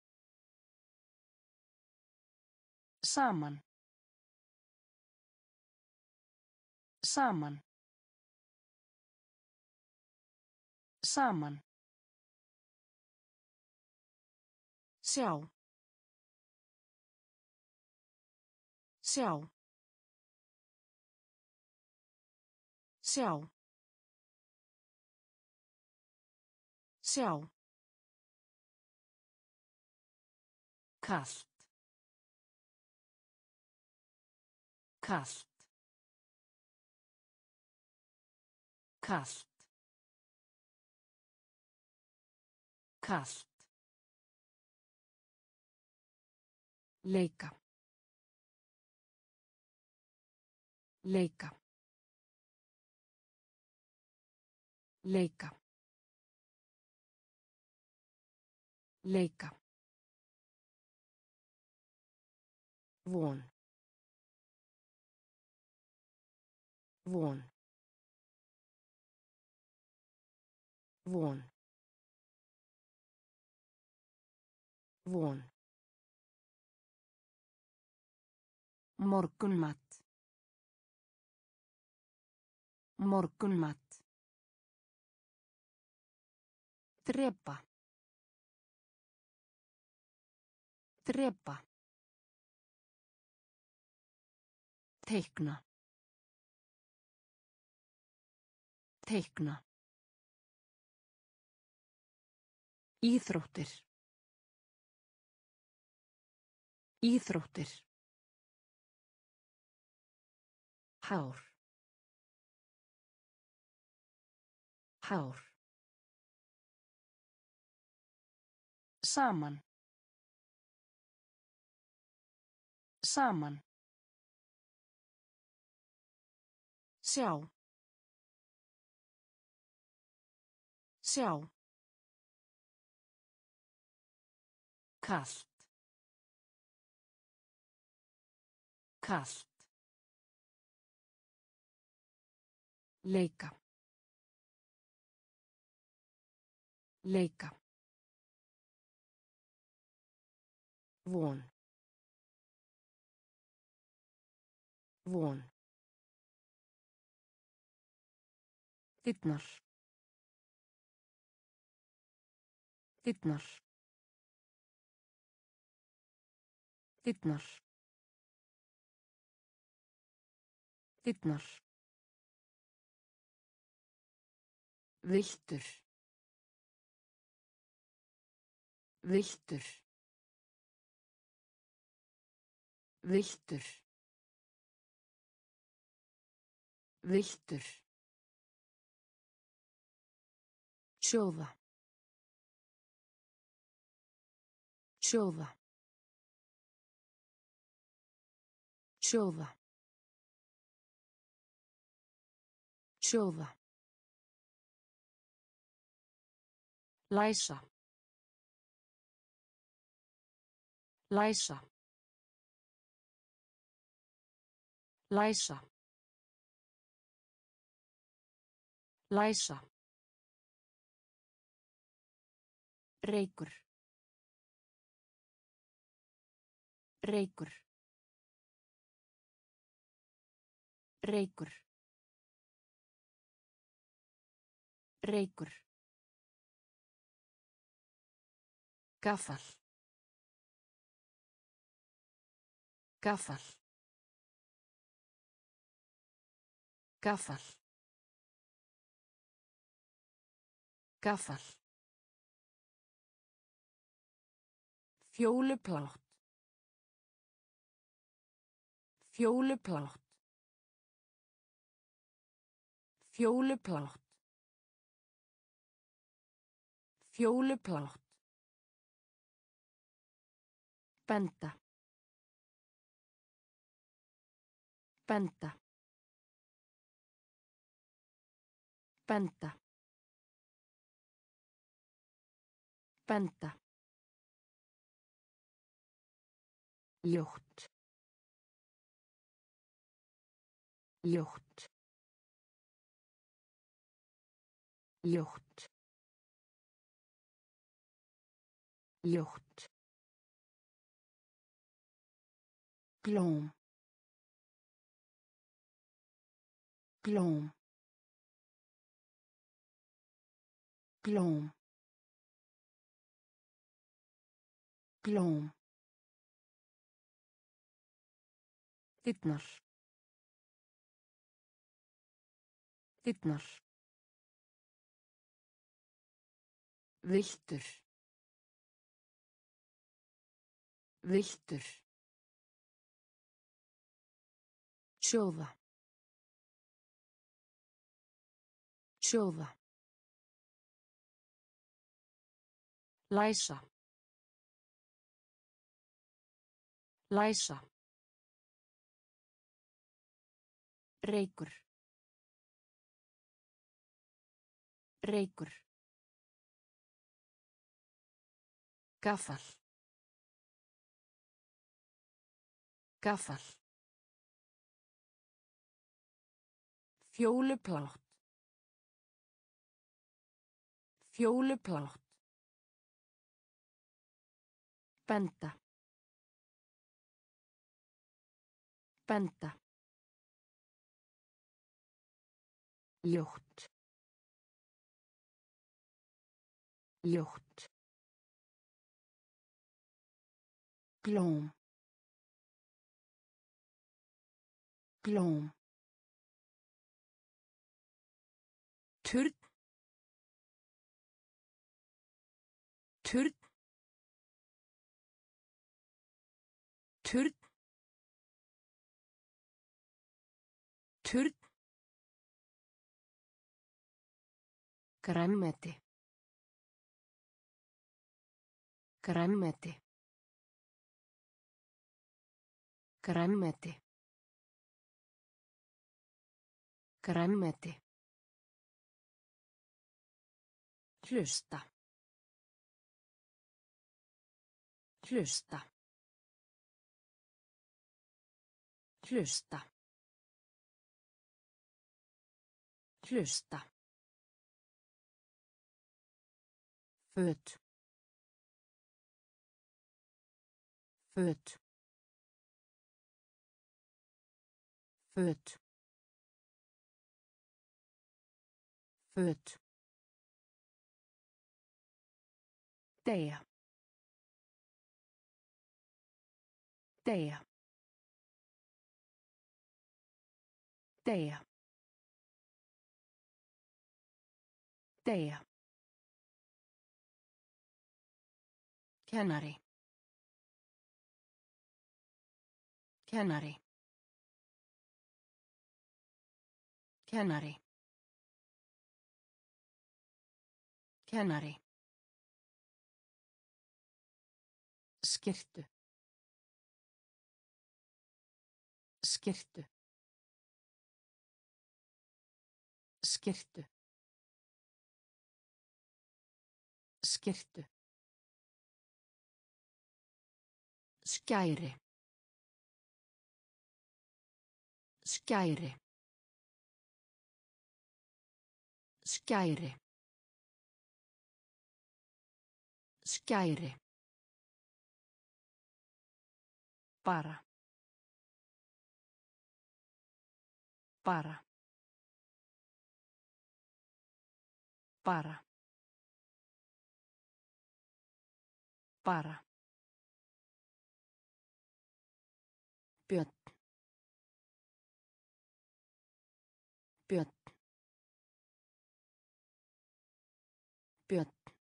Saman. Saman. Saman. Sjá. Sjá. Sjá. Sjá. Kalt. Kalt. Kalt. Kalt. Leika. Leika. Leika. Leika. Von. Von. Von. Von. Morgunmat. Morgunmat. Drepa. Drepa. Teikna. Teikna. Íþróttir. Íþróttir. Hár. Hár. Saman. Saman. Sjá. Sjá. Kalt. Kalt. Leika. Leika. Von. Von. Dyrnar. Dyrnar. Dyrnar. Dyrnar. Villtur. Villtur. Villtur. Villtur. Sjóða. Sjóða. Sjóða. Sjóða. Læsa. Læsa. Læsa. Læsa. Reykur. Reykur. Reykur. Reykur. Gaffal. Gaffal. Gaffal. Gaffal. Fjóluplátt. Fjóluplátt. Fjóluplátt. Fjóluplátt. Benda. Benda. Benda. Benda. Ljótt. Ljótt. Ljótt. Ljótt. Glóm. Glóm. Glóm. Glóm. Dyrnar. Dyrnar. Villtur. Villtur. Sjóða. Sjóða. Læsa. Læsa. Reykur. Reykur. Gaffal. Gaffal. Fjóluplátt. Fjóluplátt. Benda. Benda. Ljótt. Ljótt. Glóm. Glóm. Turn. Turn. Turn. Turn. Grænmeti. Grænmeti. Grænmeti. Grænmeti. Hlusta. Hlusta. Hlusta. Hlusta. Föt. Föt. Föt. Föt. Deyja. Deyja. Deyja. Deyja. Kennari. Kennari. Kennari. Kennari. Skyrtu. Skyrtu. Skyrtu. Skyrtu. Skæri. Skæri. Skæri. Skæri. Bara. Bara. Bara. Bara. Björn. Björn. Björn.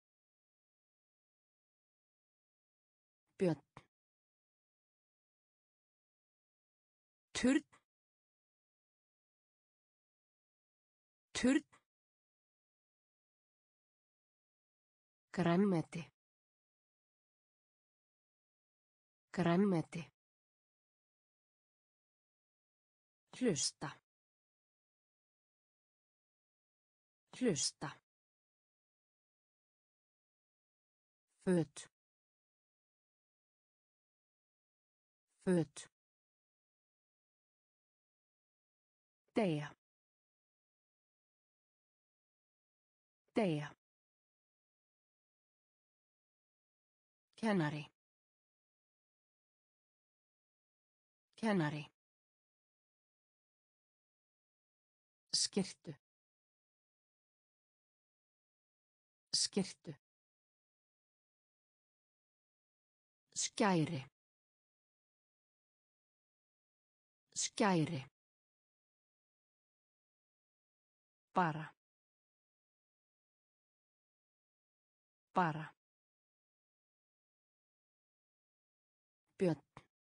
Björn. Turn. Turn. Grænmeti. Grænmeti. Hlusta. Hlusta. Föt. Föt. Deyja. Deyja. Kennari. Kennari. Skyrtu. Skyrtu. Skæri. Skæri. Bara. Bara. Björn.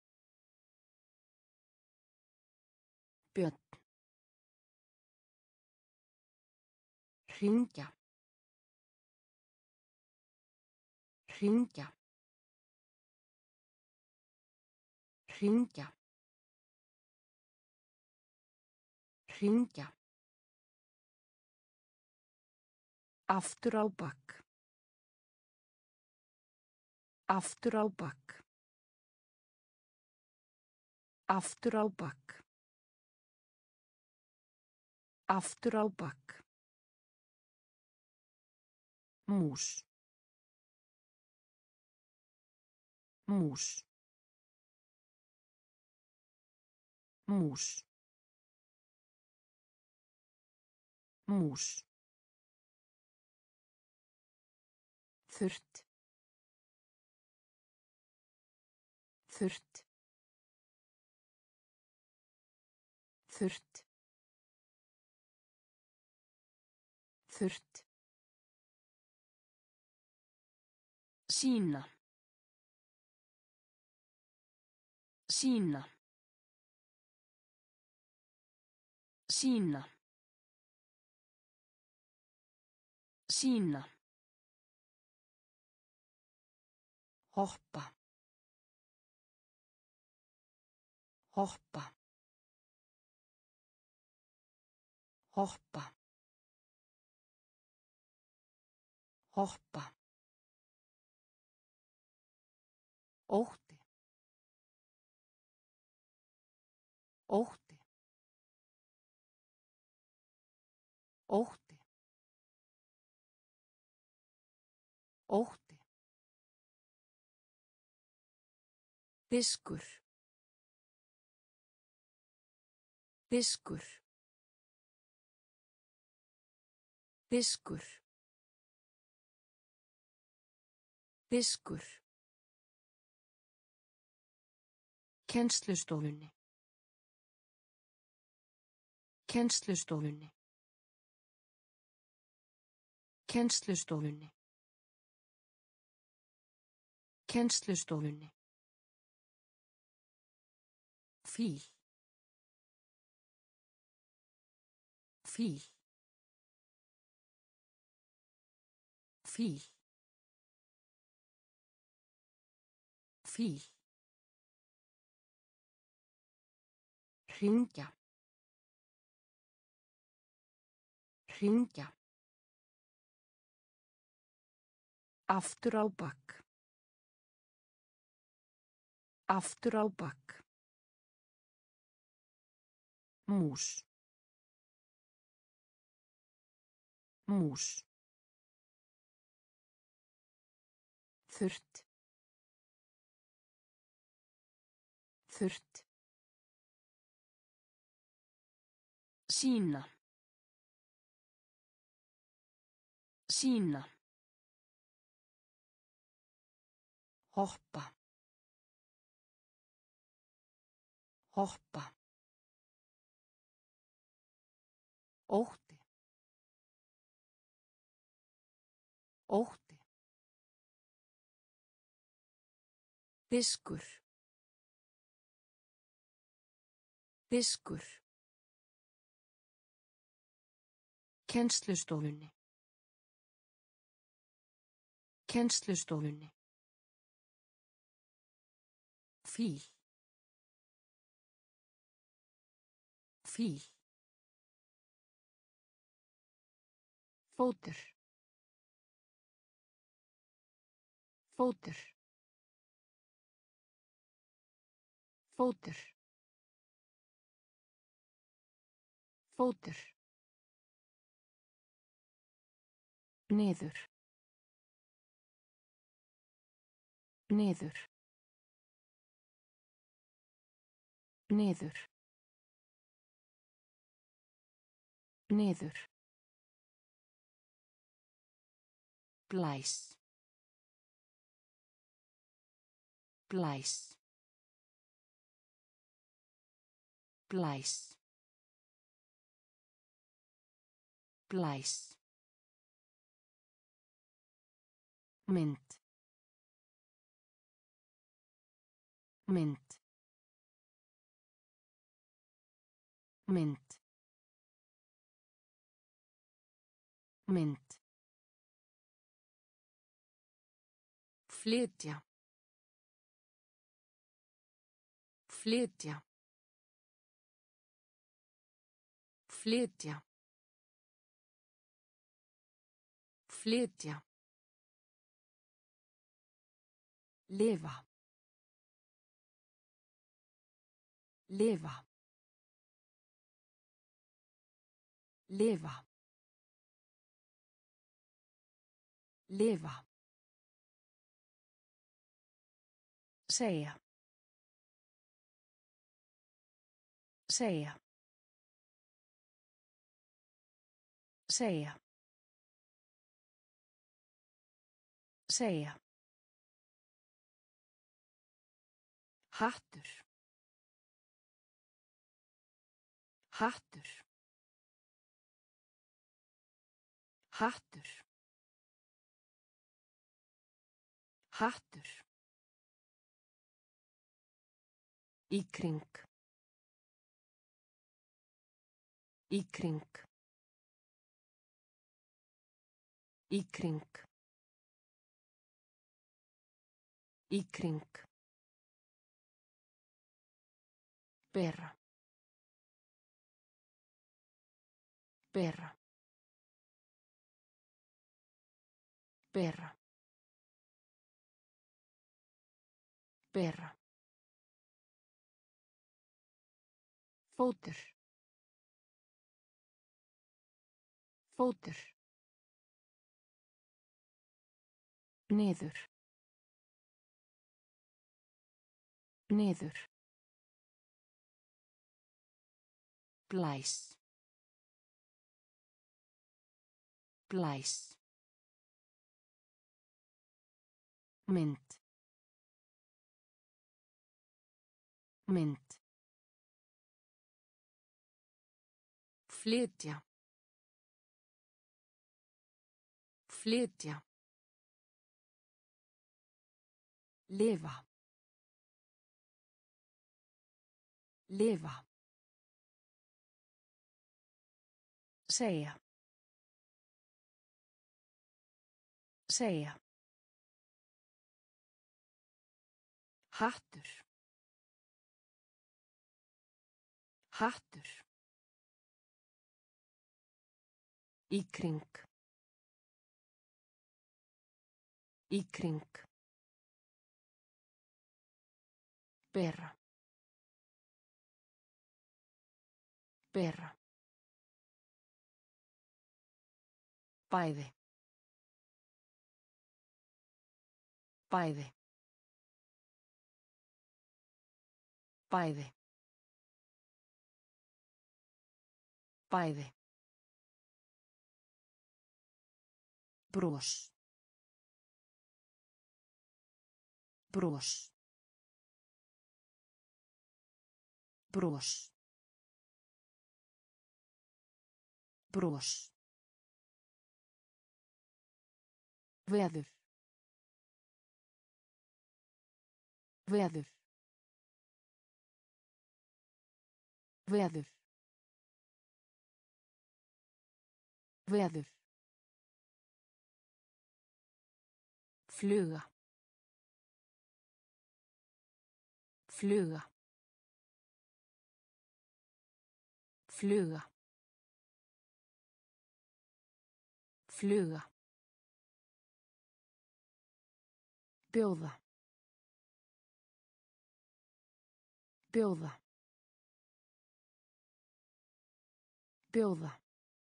Björn. Hringja. Hringja. Hringja. Hringja. Aftur á bak. Aftur á bak. Aftur á bak. Aftur á bak. Mús. Mús. Mús. Mús. Þurrt. Þurrt. Þurrt. Þurrt. Sýna. Sýna. Sýna. Sýna. Hoppa. Hoppa. Hoppa. Hoppa. Ótti. Ótti. Ótti. Ótti. Diskur. Diskur. Diskur. Diskur. Kennslustofunni. Kennslustofunni. Kennslustofunni. Kennslustofunni. Fíl. Fíl. Fíl. Fíl. Hringja. Hringja. Aftur á bak. Aftur á bak. Mús. Mús. Þurrt. Þurrt. Sýna. Sýna. Hoppa. Hoppa. Ótti. Ótti. Diskur. Diskur. Kennslustofunni. Kennslustofunni. Fíl. Fíl. Fótur. Fótur. Fótur. Fótur. Niður. Niður. Niður. Niður. Blæs. Blæs. Blæs. Blæs. Mynd. Mynd. Mynd. Mynd. Flytja. Flytja. Flytja. Flytja. Lifa. Lifa. Lifa. Lifa. Segja. Segja. Segja. Segja. Hattur. Hattur. Hattur. Hattur. Í kring. Í kring. Í kring. Í kring. Bera. Bera. Bera. Bera. Fótur. Fótur. Niður. Niður. Blæs. Blæs. Mynd. Mynd. Flytja. Flytja. Lifa. Lifa. Segja. Segja. Hattur. Hattur. Í kring. Í kring. Bera. Bera. Bæði. Bæði. Bæði. Bæði. Bros. Bros. Bros. Bros. Veður. Veður. Veður. Veður. Fluga. Fluga. Fluga. Fluga. Bjóða. Bjóða. Bjóða.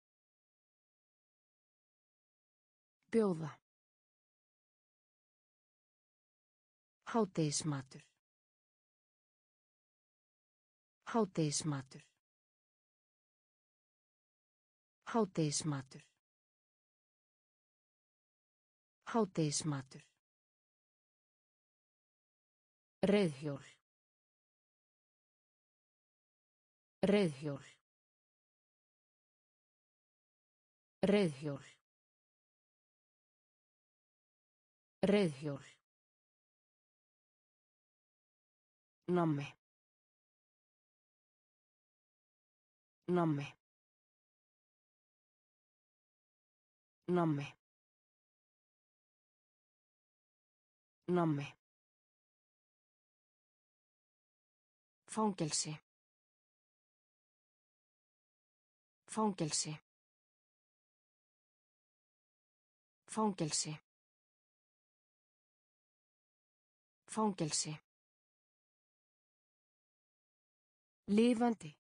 Bjóða. Hádegismatur. Hádegismatur. Hádegismatur. Hádegismatur. Reiðhjól. Reiðhjól. Reiðhjól. Reiðhjól. Nammi. Nammi. Nammi. Nammi. Fangelsi. Fangelsi. Fangelsi. Fangelsi. Lifandi.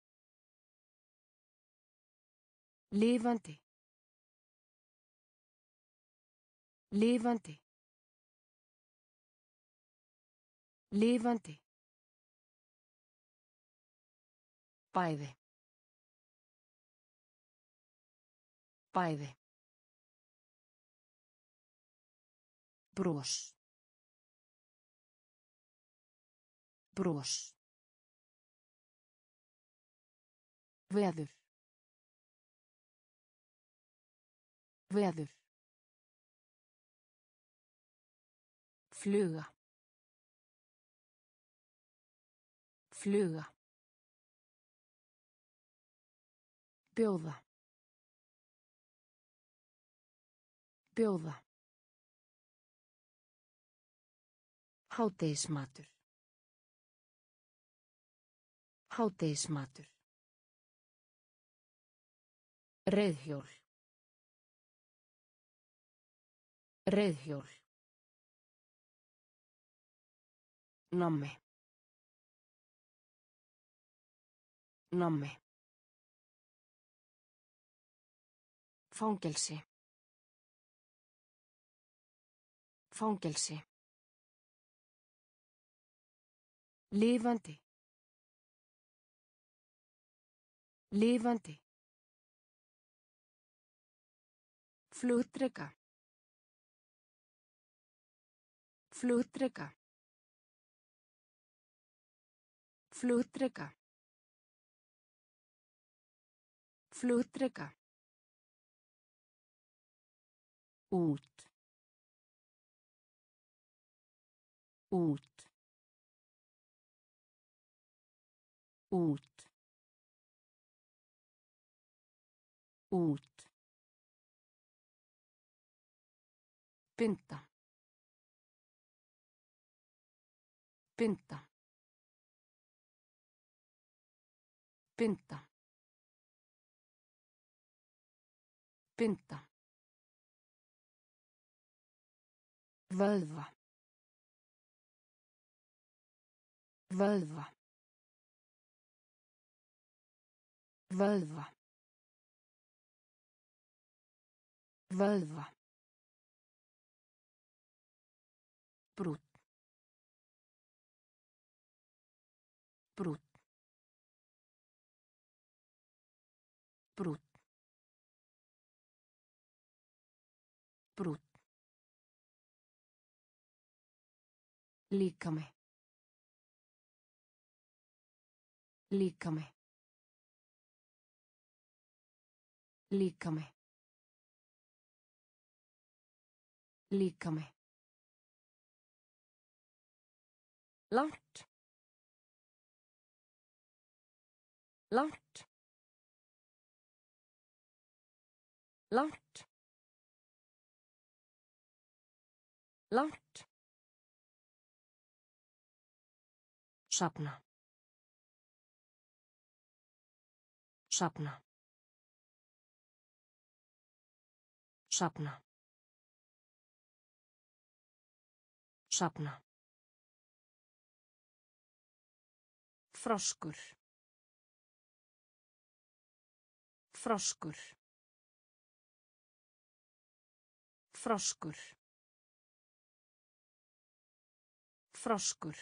Lifandi. Lifandi. Lifandi. Bæði. Bæði. Bros. Bros. Veður. Veður. Fluga. Fluga. Bjóða. Bjóða. Hádegismatur. Hádegismatur. Reiðhjól. Reiðhjól. Nammi. Nammi. Fangelsi. Fangelsi. Lifandi. Lifandi. Flugdreka. Flugdreka. Flugdreka. Flugdreka. Út. Út. Út. Út. Binda. Binda. Binda. Binda. Vöðva. Vöðva. Vöðva. Vöðva. Brúnn. Brúnn. Brúnn. Brúnn. Líkami. Líkami. Líkami. Líkami. Langt. Langt. Langt. Langt. Safna. Safna. Safna. Safna. Froskur. Froskur. Froskur. Froskur.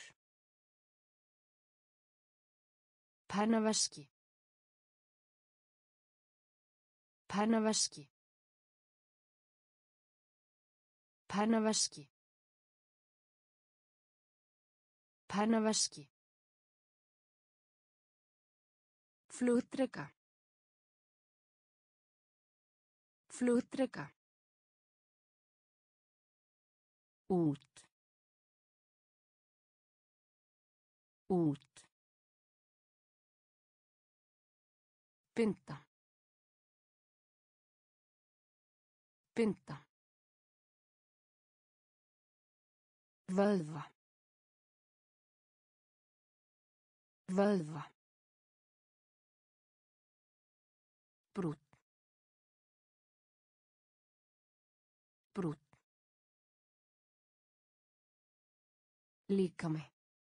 Pennaveski. Pennaveski. Pennaveski. Pennaveski. Flugdreka. Flugdreka. Út. Út. Binda. Binda. Vöðva. Vöðva. Brúnn. Brúnn. Líkami.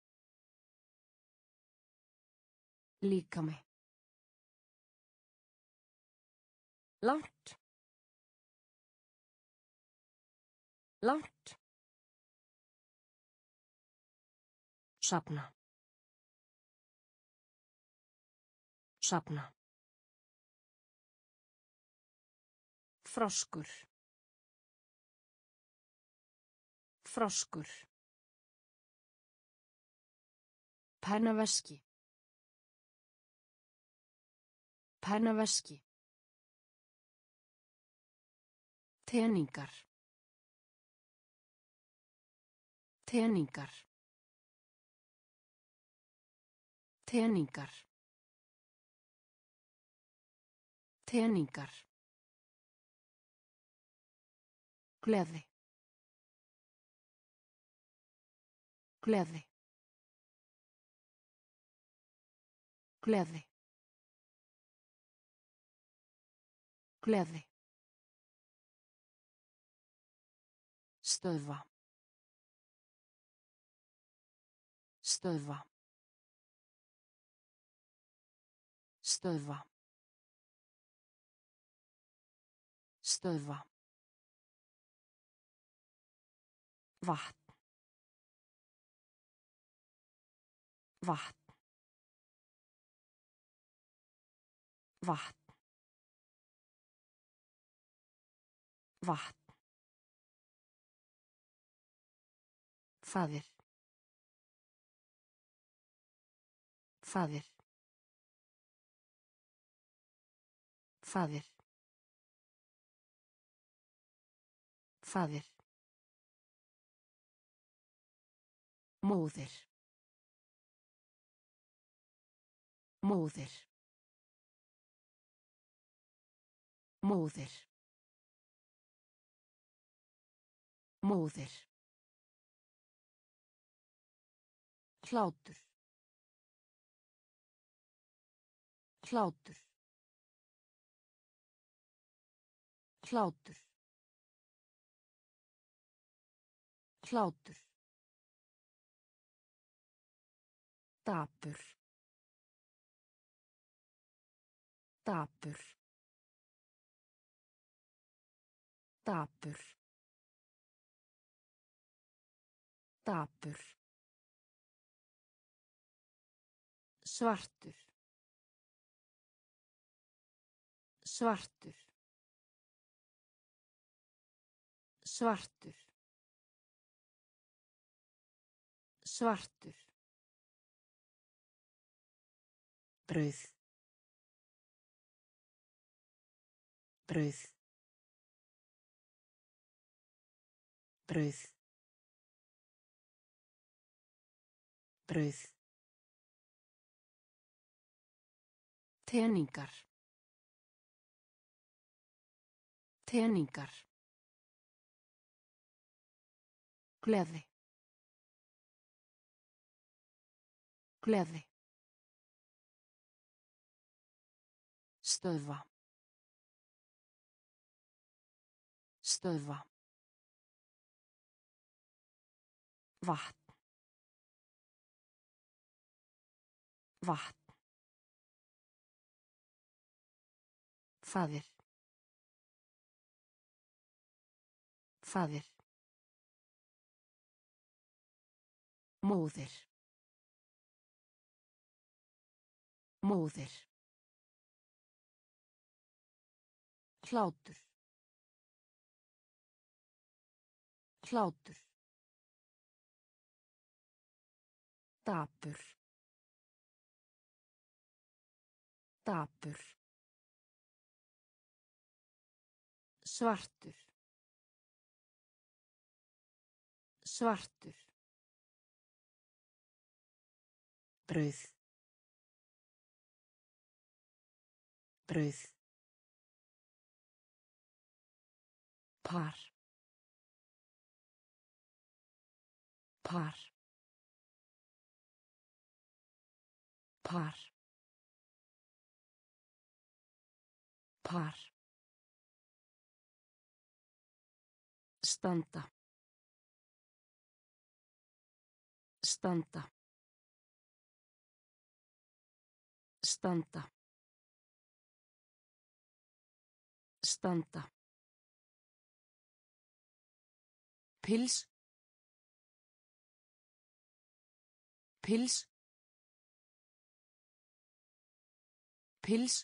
Líkami. Langt. Langt. Safna. Safna. Froskur. Froskur. Pennaveski. Pennaveski. Teningar. Teningar. Teningar. Teningar. Gleði. Gleði. Gleði. Gleði. Stöðva. Stöðva. Stöðva. Stöðva. Vatn. Vatn. Vatn. vatn, faðir, faðir, faðir, faðir, móðir, móðir, móðir, móðir, hlátur, hlátur, hlátur, hlátur, dapur, dapur, dapur, dapur, svartur, svartur, svartur, svartur, brauð, brauð, brauð, brauð, teningar, teningar, gleði, gleði, stöðva, stöðva, vatn, vatn, faðir, faðir, móðir, móðir, hlátur, hlátur, dapur, dapur, svartur, svartur, brauð, brauð, par, par, par, par, standa, standa, standa, standa, pils, pils, pils,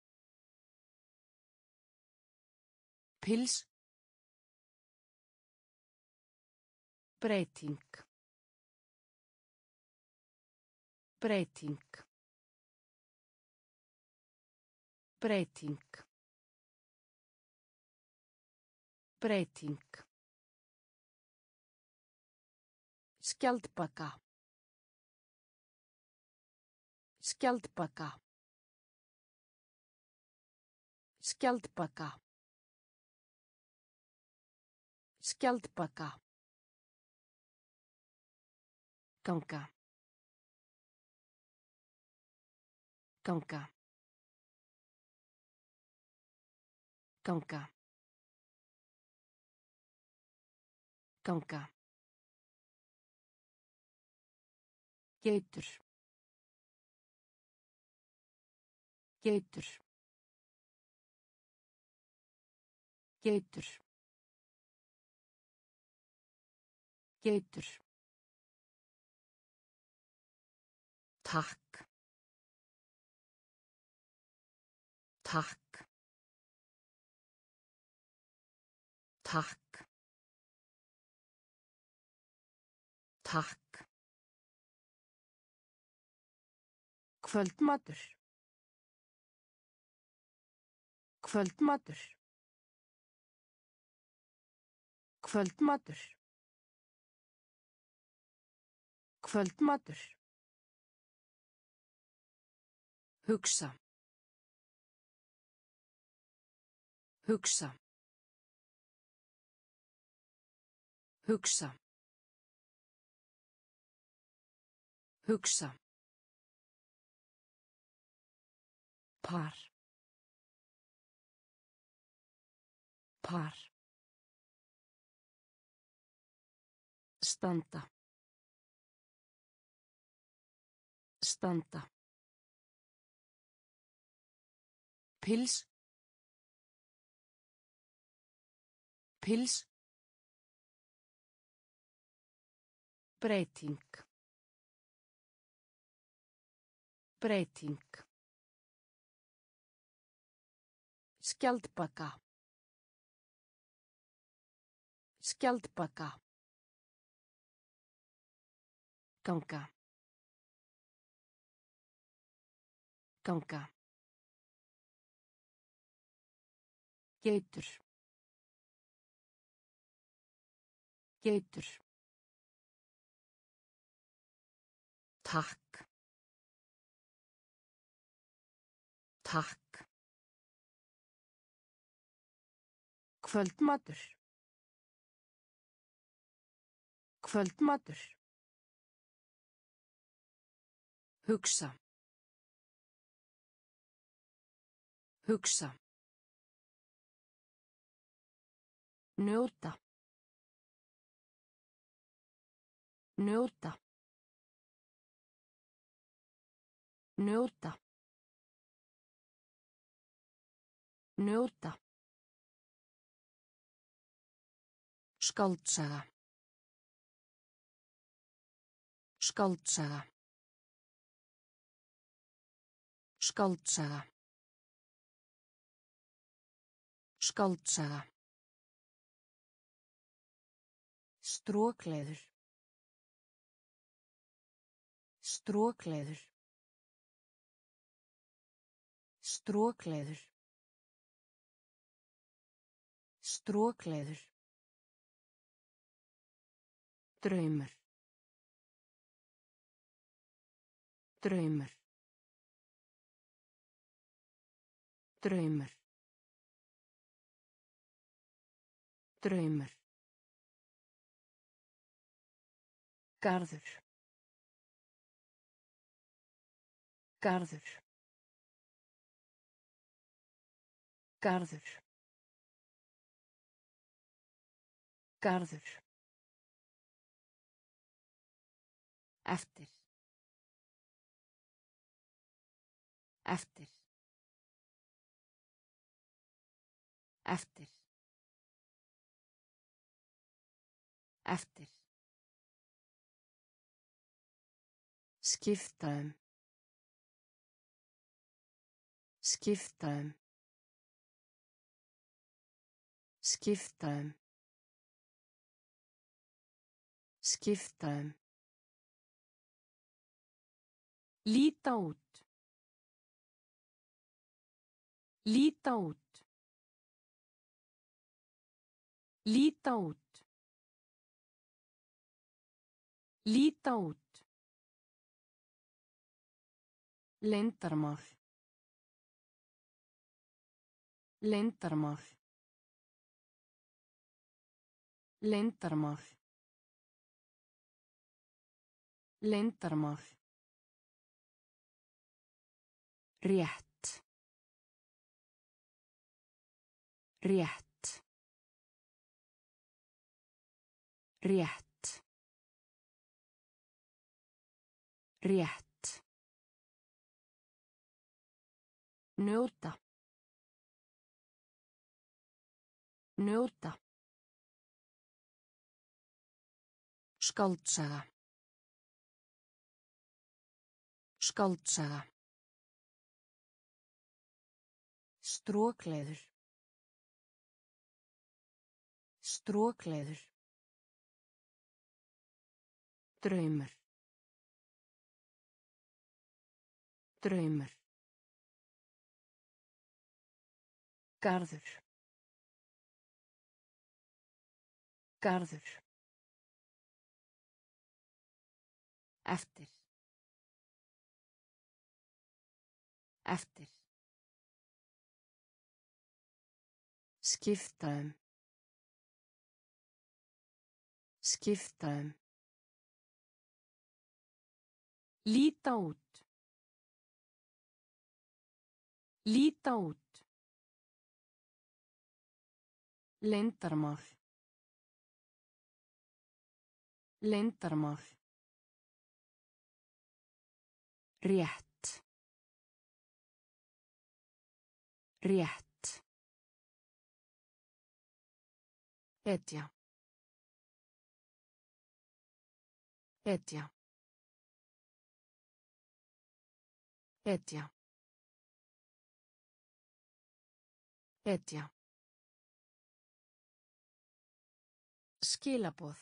pils, breyting, breyting, breyting, breyting, skjaldbaka, skjaldbaka, skjaldbaka, skjaldbaka, ganga, ganga, ganga, ganga, geitur, geitur, geitur, geitur, takk, takk, Takk. Takk. Kvöldmatur. Kvöldmatur. Kvöldmatur. Kvöldmatur. Hugsa. Hugsa. Hugsa. Hugsa. Par. Par. Standa. Standa. Pils. Pils. Breyting. Breyting. Skjaldbaka. Skjaldbaka. Ganga. Ganga. Geitur. Geitur. Takk. Takk. Kvöldmatur. Kvöldmatur. Hugsa. Hugsa. Njóta. Njóta. Njóta. Njóta. Skáldsaga. Skáldsaga. Skáldsaga. Skáldsaga. Strokleður. Strokleður. Strokleður. Strokleður. Draumur. Draumur. Draumur. Draumur. Garður. Garður. Garður. Garður. Eftir. Eftir. Eftir. Eftir. Skipta um. Skipta um. Skipta um. Skipta um. Líta út. Líta út. Líta út. Líta út. Leyndarmál. Leyndarmál. Leyndarmál. Leyndarmál. Rétt. Rétt. Rétt. Rétt. Njóta. Njóta. Skáldsaga. Skáldsaga. Strokleður. Strokleður. Draumur. Draumur. Garður. Garður. Eftir. Eftir. Skipta um. Skipta um. Líta út. Líta út. Leyndarmál. Leyndarmál. Rétt. Rétt. Hetja. Hetja. Hetja. Hetja. Skilaboð.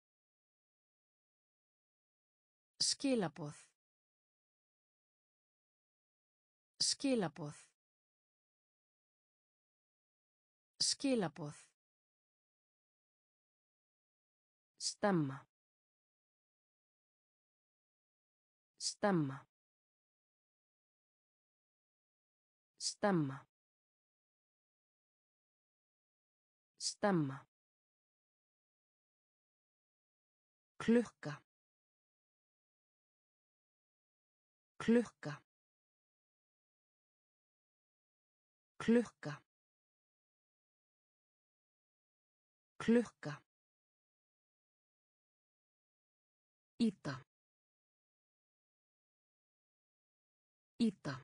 Skilaboð. Skilaboð. Skilaboð. Stemma. Stemma. Stemma. Stemma. Klukka. Klukka. Klukka. Klukka. Ýta. Ýta.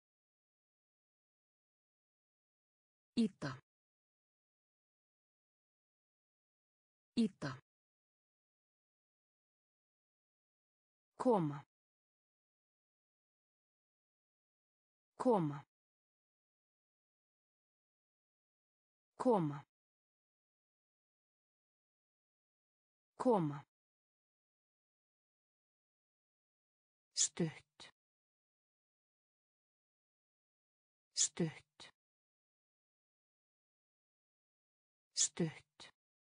Ýta. Ýta. Koma. Koma. Koma. Koma. Stutt. Stutt. Stutt.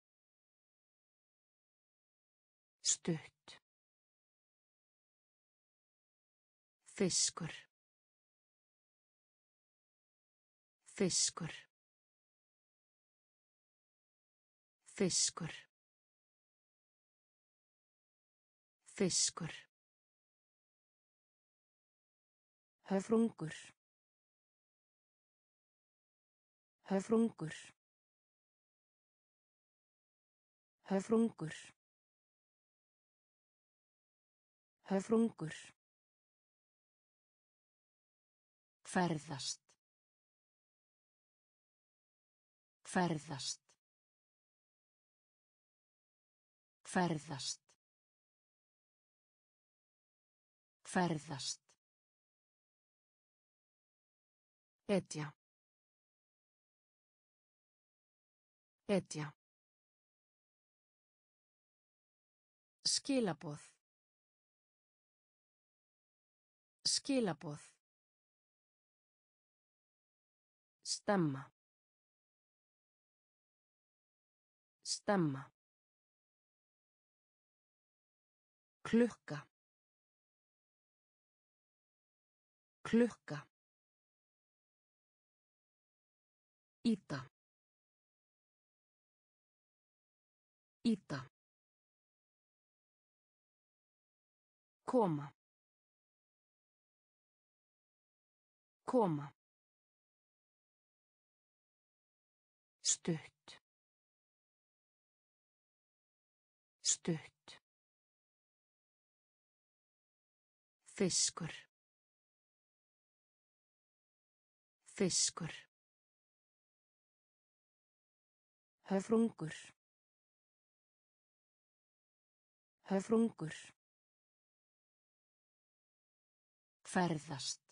Stutt. Fiskur. Fiskur. Fiskur. Fiskur. Höfrungur. Höfrungur. Höfrungur. Höfrungur. Ferðast. Ferðast. Ferðast. Ferðast. Hetja. Hetja. Skilaboð. Skilaboð. Stemma. Stemma. Klukka. Klukka. Ýta. Ýta. Koma. Koma. Stutt. Stutt. Fiskur. Fiskur. Höfrungur. Höfrungur. Ferðast.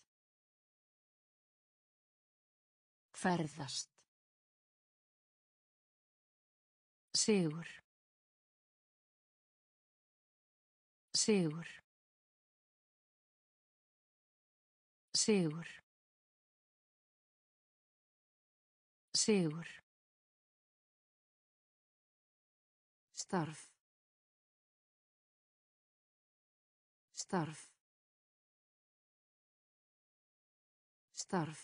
Ferðast. Sigur. Sigur. Sigur. Sigur. Starf. Starf. Starf.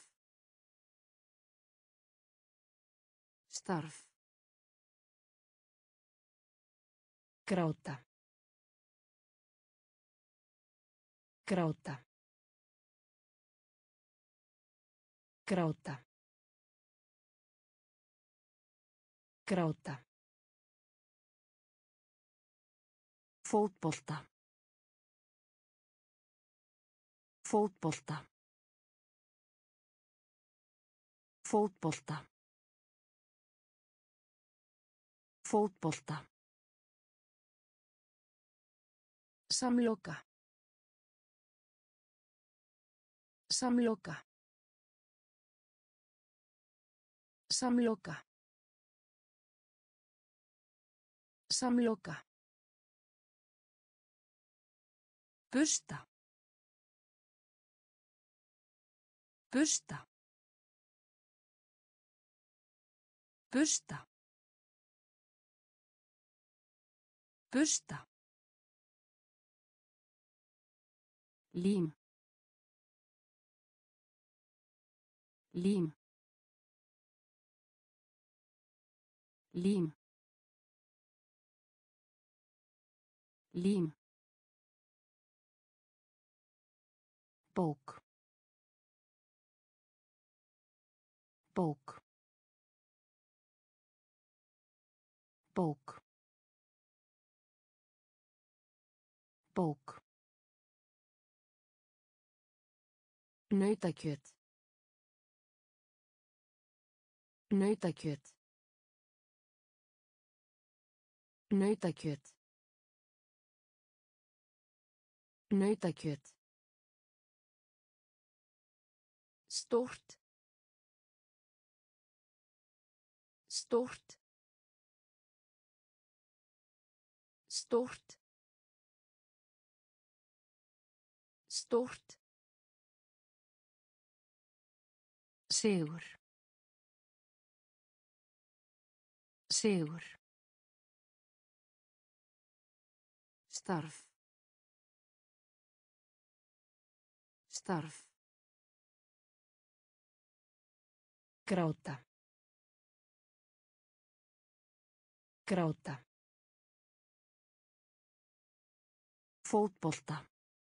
Starf. Gráta. Gráta. Gráta. Gráta. Fótbolta. Fótbolta. Fótbolta. Fótbolta. Samloka. Samloka. Samloka. Samloka. Busta. Busta. Busta. Busta. Lím. Lím. Lím. Lím. Bók. Bók. Bók. Bók. Nautakjöt. Nautakjöt. Nautakjöt. Nautakjöt. Stórt. Stórt. Stórt. Stórt. Sigur. Sigur. Starf. Starf. Gráta. Gráta. Fótbolta.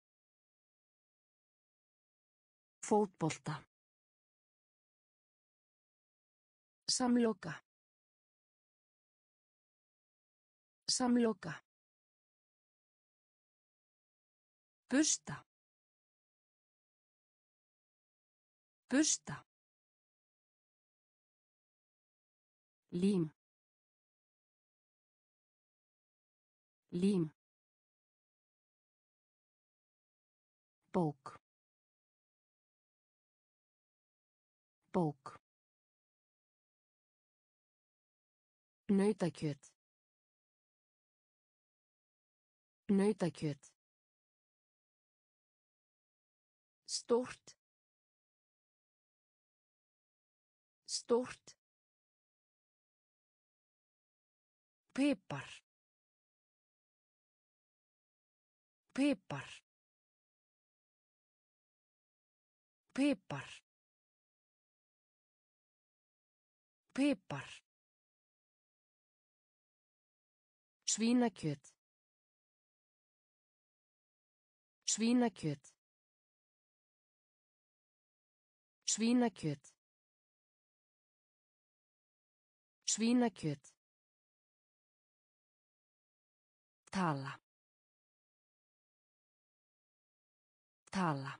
Fótbolta. Samloka. Samloka. Busta. Busta. Lím. Lím. Bók. Bók. Nautakjöt. Nautakjöt. Stórt. Stórt. Pipar. Pipar. Pipar. Pipar. Svínakjöt. Svínakjöt. Svínakjöt. Svínakjöt. Tala. Tala.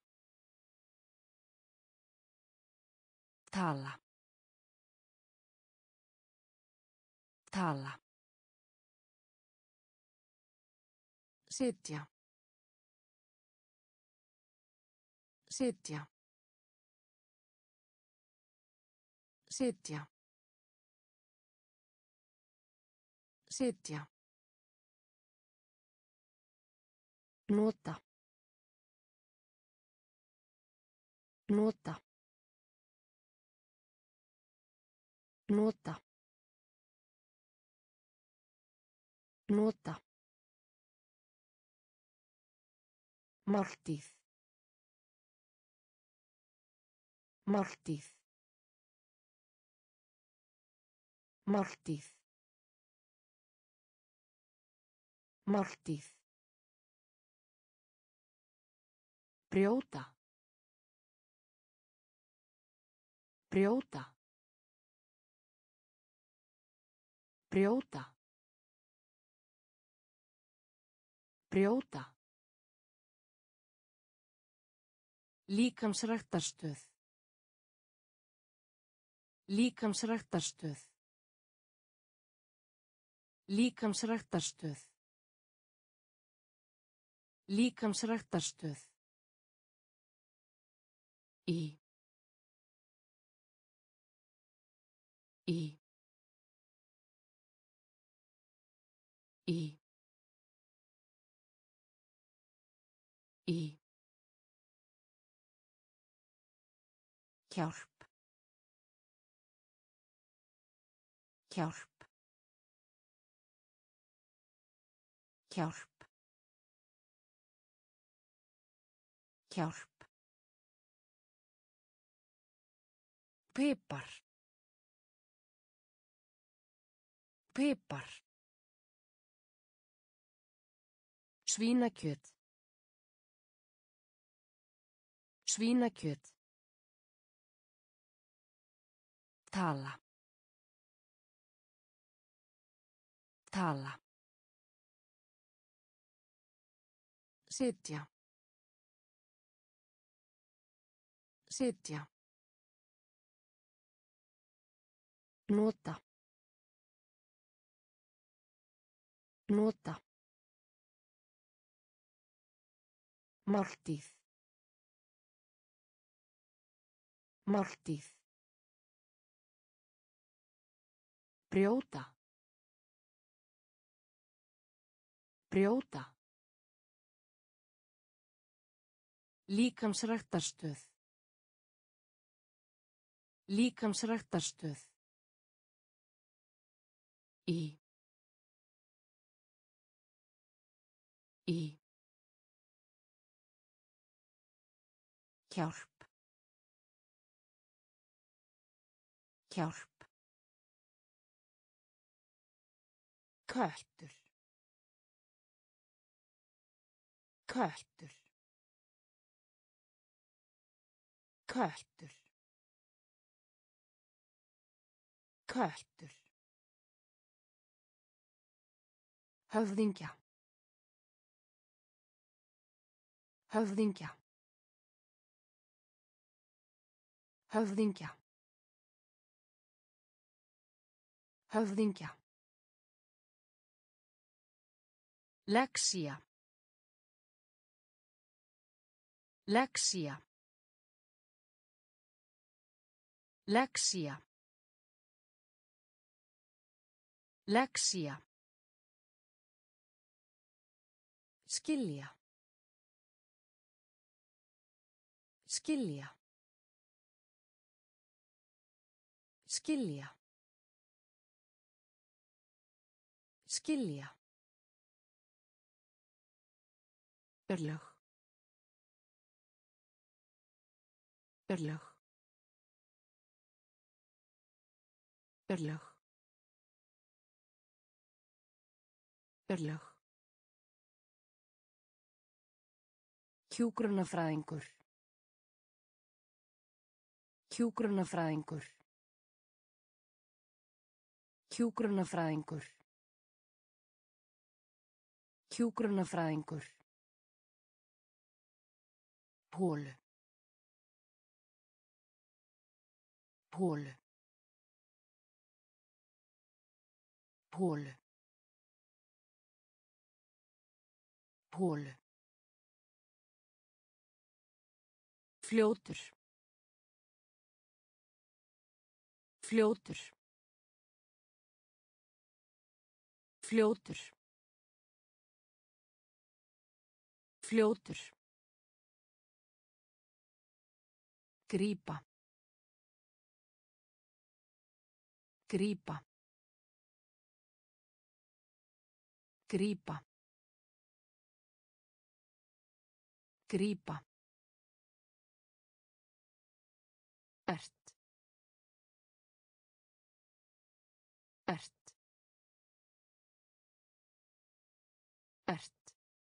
Tala. Tala. Sitja. Sitja. Sitja. Sitja. Nota. Nota. Nota. Nota. Máltíð. Máltíð. Máltíð. Máltíð. Brjóta. Brjóta. Brjóta. Brjóta. Líkamsræktarstöð. Líkamsræktarstöð. Líkamsræktarstöð. Líkamsræktarstöð. Í. Í. Í. Í. Hjálp. Hjálp. Hjálp. Hjálp. Pipar. Pipar. Svínakjöt. Svínakjöt. Tala. Tala. Sitja. Sitja. Nota. Nota. Máltíð. Máltíð. Brjóta. Brjóta. Líkamsræktarstöð. Líkamsræktarstöð. Í. Í. Hjálp. Hjálp. Köttur. Köttur. Köttur. Köttur. Höfðingja. Höfðingja. Höfðingja. Höfðingja. Lexía. Lexía. Lexía. Lexía. Skilja. Skilja. Skilja. Skilja. Örlög. Örlög. Örlög. Örlög. Hjúkrunarfræðingur. Hjúkrunarfræðingur. Hjúkrunarfræðingur. Hjúkrunarfræðingur. Holu. Holu. Holu. Holu. Fljótur. Fljótur. Fljótur. Fljótur. Grípa. Grípa. Grípa. Grípa. Ert. Ert. Ert.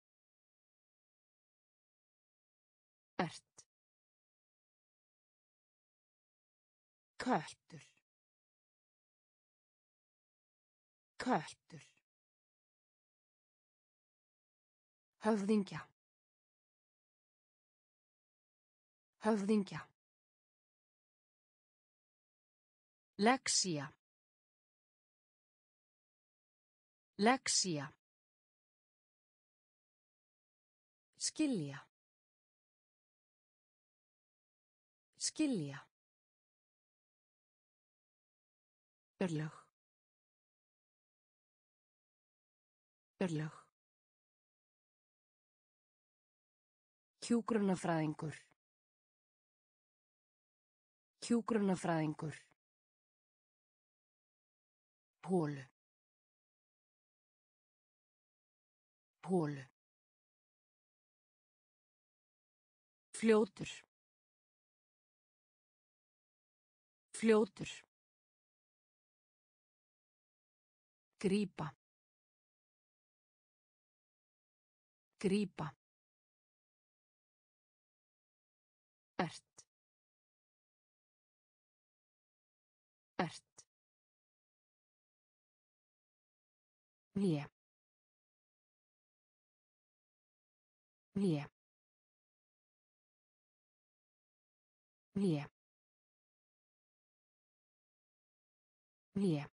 Ert. Köttur. Köttur. Höfðingja. Höfðingja. Lexía. Lexía. Skilja. Skilja. Örlög. Örlög. Hjúkrunarfræðingur. Hjúkrunarfræðingur. Holu. Holu. Fljótur. Fljótur. Grípa. Grípa. Ert. Ert. Né. Né. Né. Né.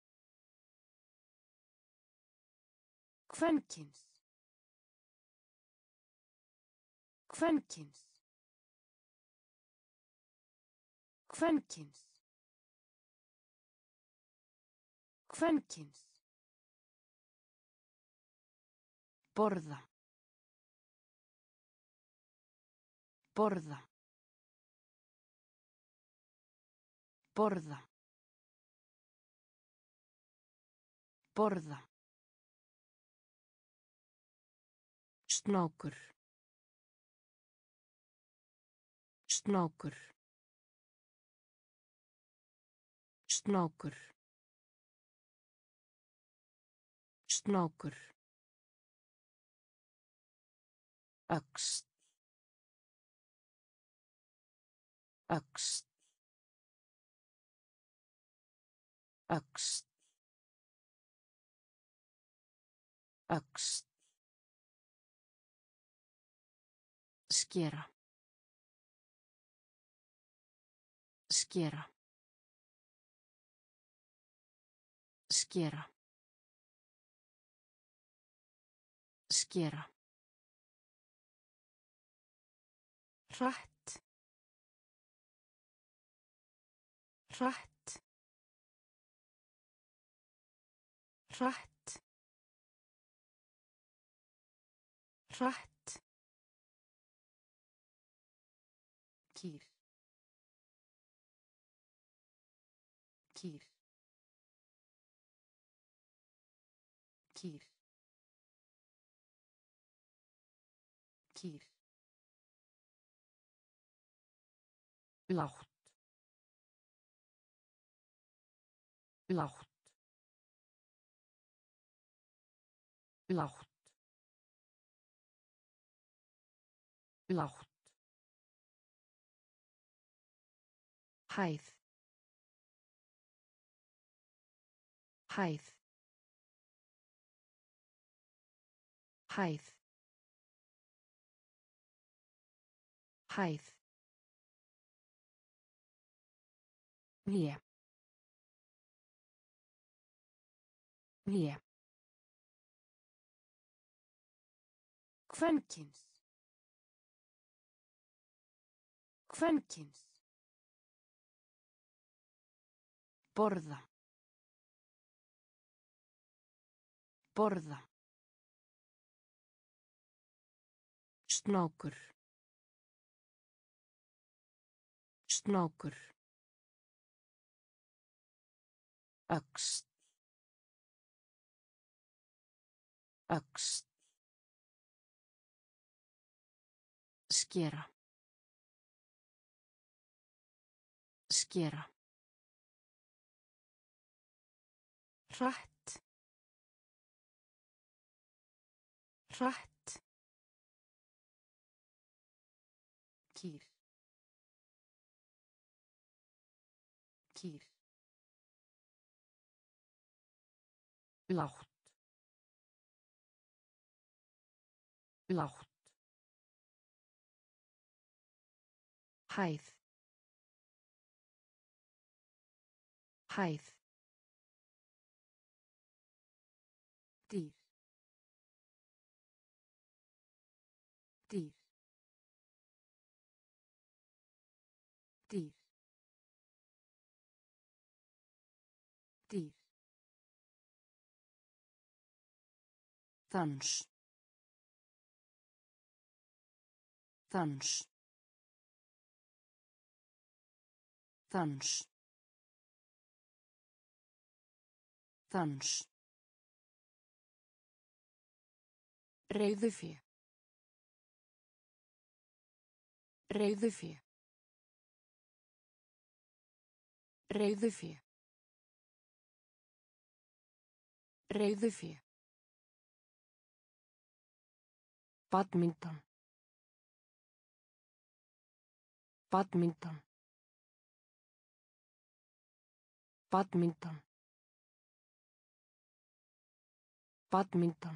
Kvenkins. Kvenkins. Kvenkins. Kvenkins. Borða. Borða. Borða. Borða. Snákur. Snákur. Snákur. Snákur. Öxl. Öxl. Öxl. Öxl. Skera. Skera. Skera. Skera. Hratt. Hratt. Hratt. Hratt. Kýr. Kýr. Kýr. Kýr. Lágt. Lágt. Lágt. Lágt. Hæð. Hæð. Hæð. Hæð. Né. Né. Kvenkins. Kvenkins. Borða. Borða. Snákur. Snákur. Öxl. Öxl. Skera. Skera. Hratt. Hratt. Kýr. Kýr. Lágt. Lágt. Hæð. Hæð. Dýr. Dýr. Dýr. Dýr. Dans. Dans. Dans. Dans. Reiðufé. Reiðufé. Reiðufé. Reiðufé. Badminton. Badminton. Badminton. Badminton.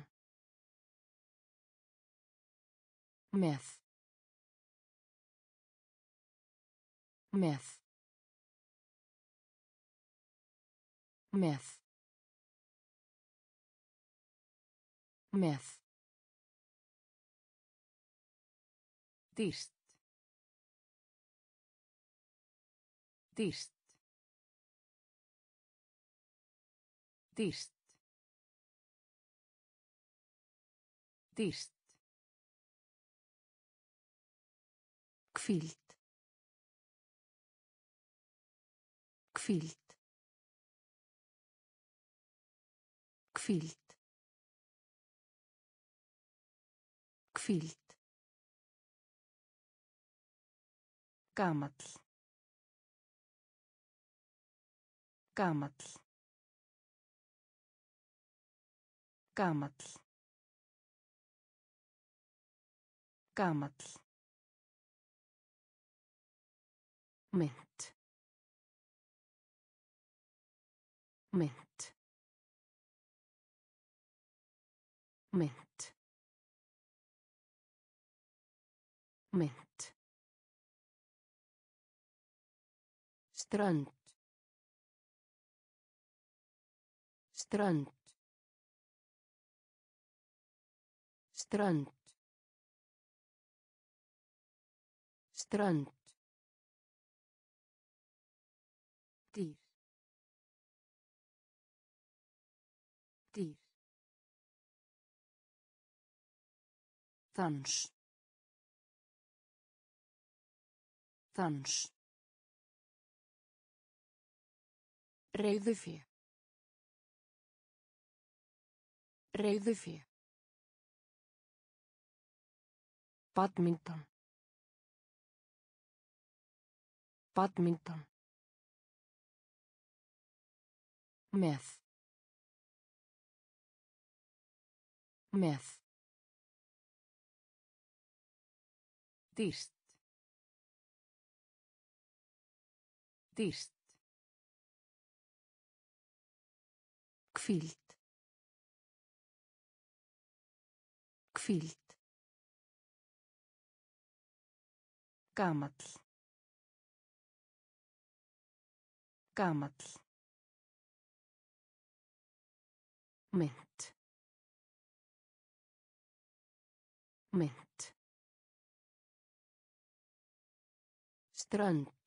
Með. Með. Með. Með. Dýrt. Dýrt. Dýrt. Dýrt. Hvíld. Hvíld. Hvíld. Hvíld. Gamall. Gamall. Gamall. Gamall. Mynt. Mynt. Mynt. Mynt. Strönd. Strönd. Strönd. Strönd. Dýr. Dýr. Dans. Dans. Reiðufé. Reiðufé. Badminton. Badminton. Með. Með. Dýrt. Dýrt. Hvíld. Hvíld. Gamall. Gamall. Mynt. Mynt. Strönd.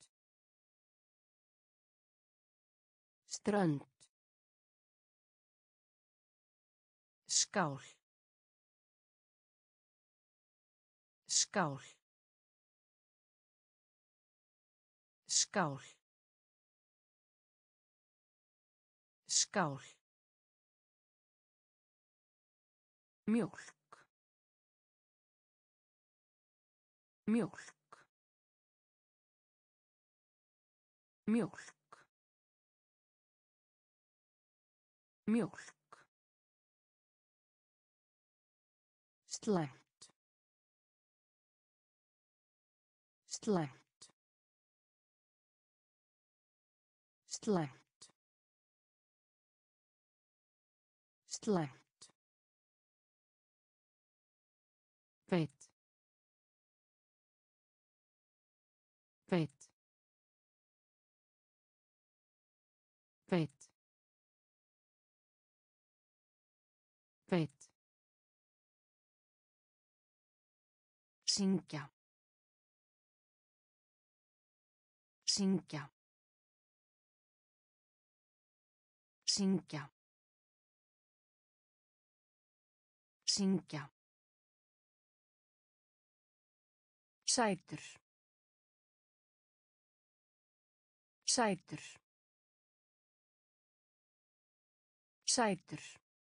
Strönd. Skál. Skál. Skál. Skál. Mjólk. Mjólk. Mjólk. Mjólk. Slæmt. Slæmt. Slæmt. Slæmt. Feit. Feit. Feit. Feit. Syngja. Syngja. Syngja. Syngja. Sætur. Sætur. Sætur.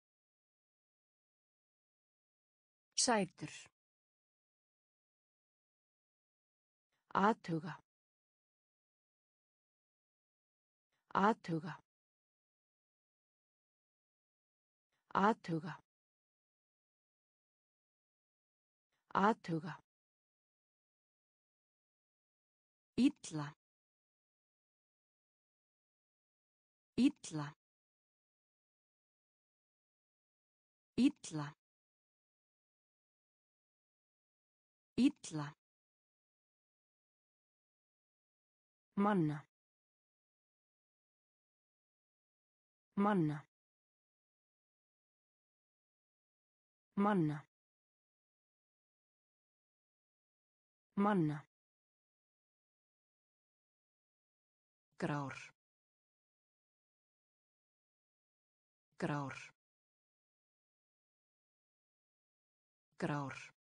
Sætur. Athuga. Athuga. Athuga. Athuga. Illa. Illa. Illa. Illa. Manna. Manna. Manna. Manna. Grár. Grár. Grár.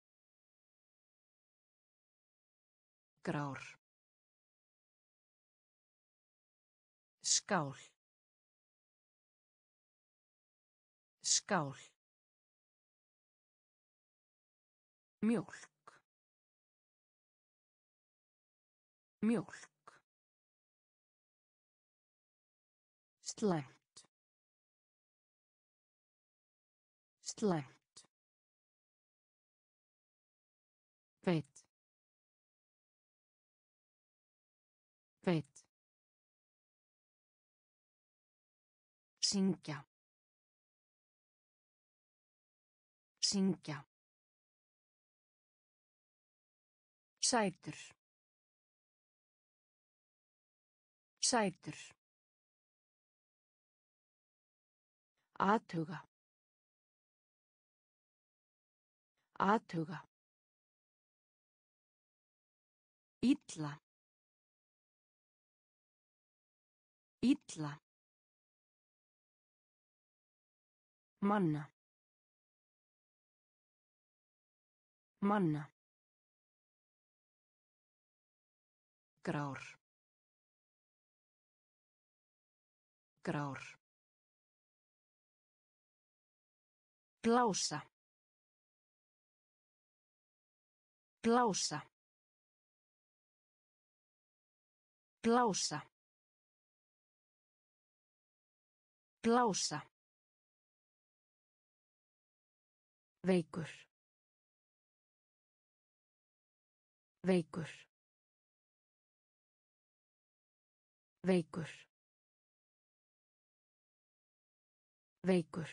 Grár. Skál. Skál. Mjólk. Mjólk. Slæmt. Slæmt. Feit. Feit. Syngja. Syngja. Sætur. Sætur. Athuga. Athuga. Illa. Illa. Manna. Manna. Grár. Grár. Blása. Blása. Blása. Blása. Veikur. Veikur. Veikur. Veikur.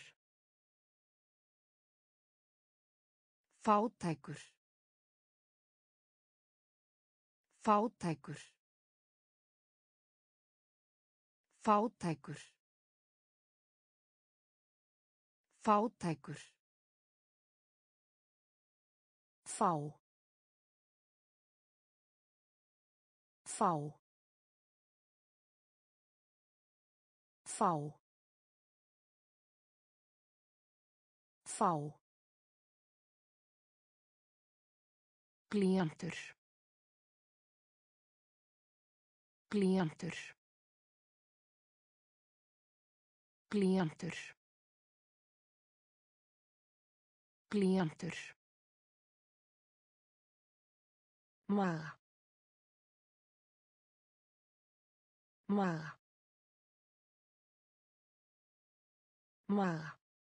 Fátækur. Fátækur. Fátækur. Fátækur. Fá. Fá. Fá. Fá. Blýantur. Blýantur. Blýantur. Blýantur. Maga. Maga. Maga.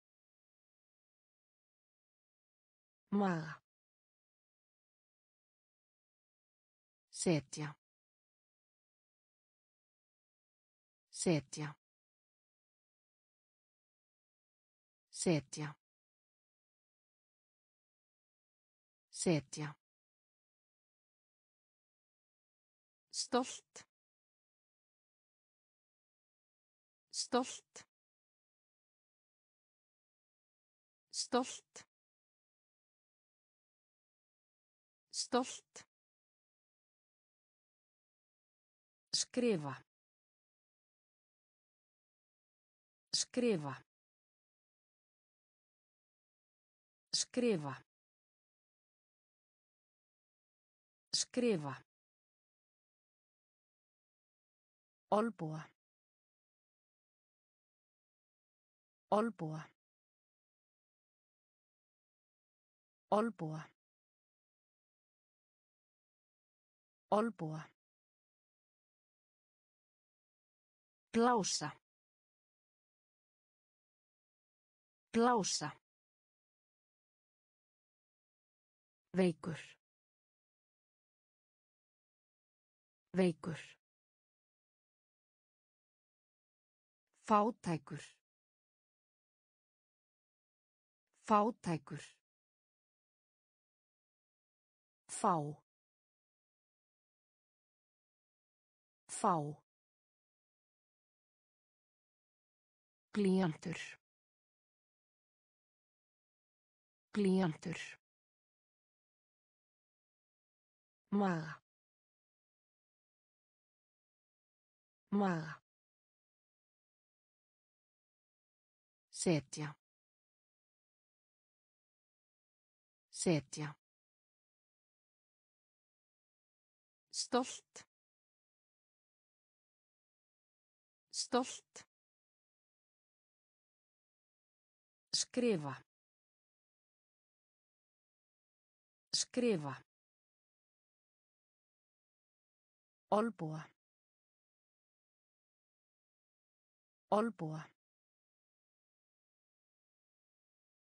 Maga. Setja. Setja. Setja. Setja. Stolt. Stolt. Stolt. Stolt. Skrifa. Skrifa. Skrifa. Skrifa. Olbúa. Olbúa. Olbúa. Olbúa. Blása. Blása. Veikur. Veikur. Fátækur. Fátækur. Fá. Fá. Blýantur. Blýantur. Maga. Maga. Setja. Setja. Stolt. Stolt. Skrifa. Skrifa. Olbúa. Olbúa.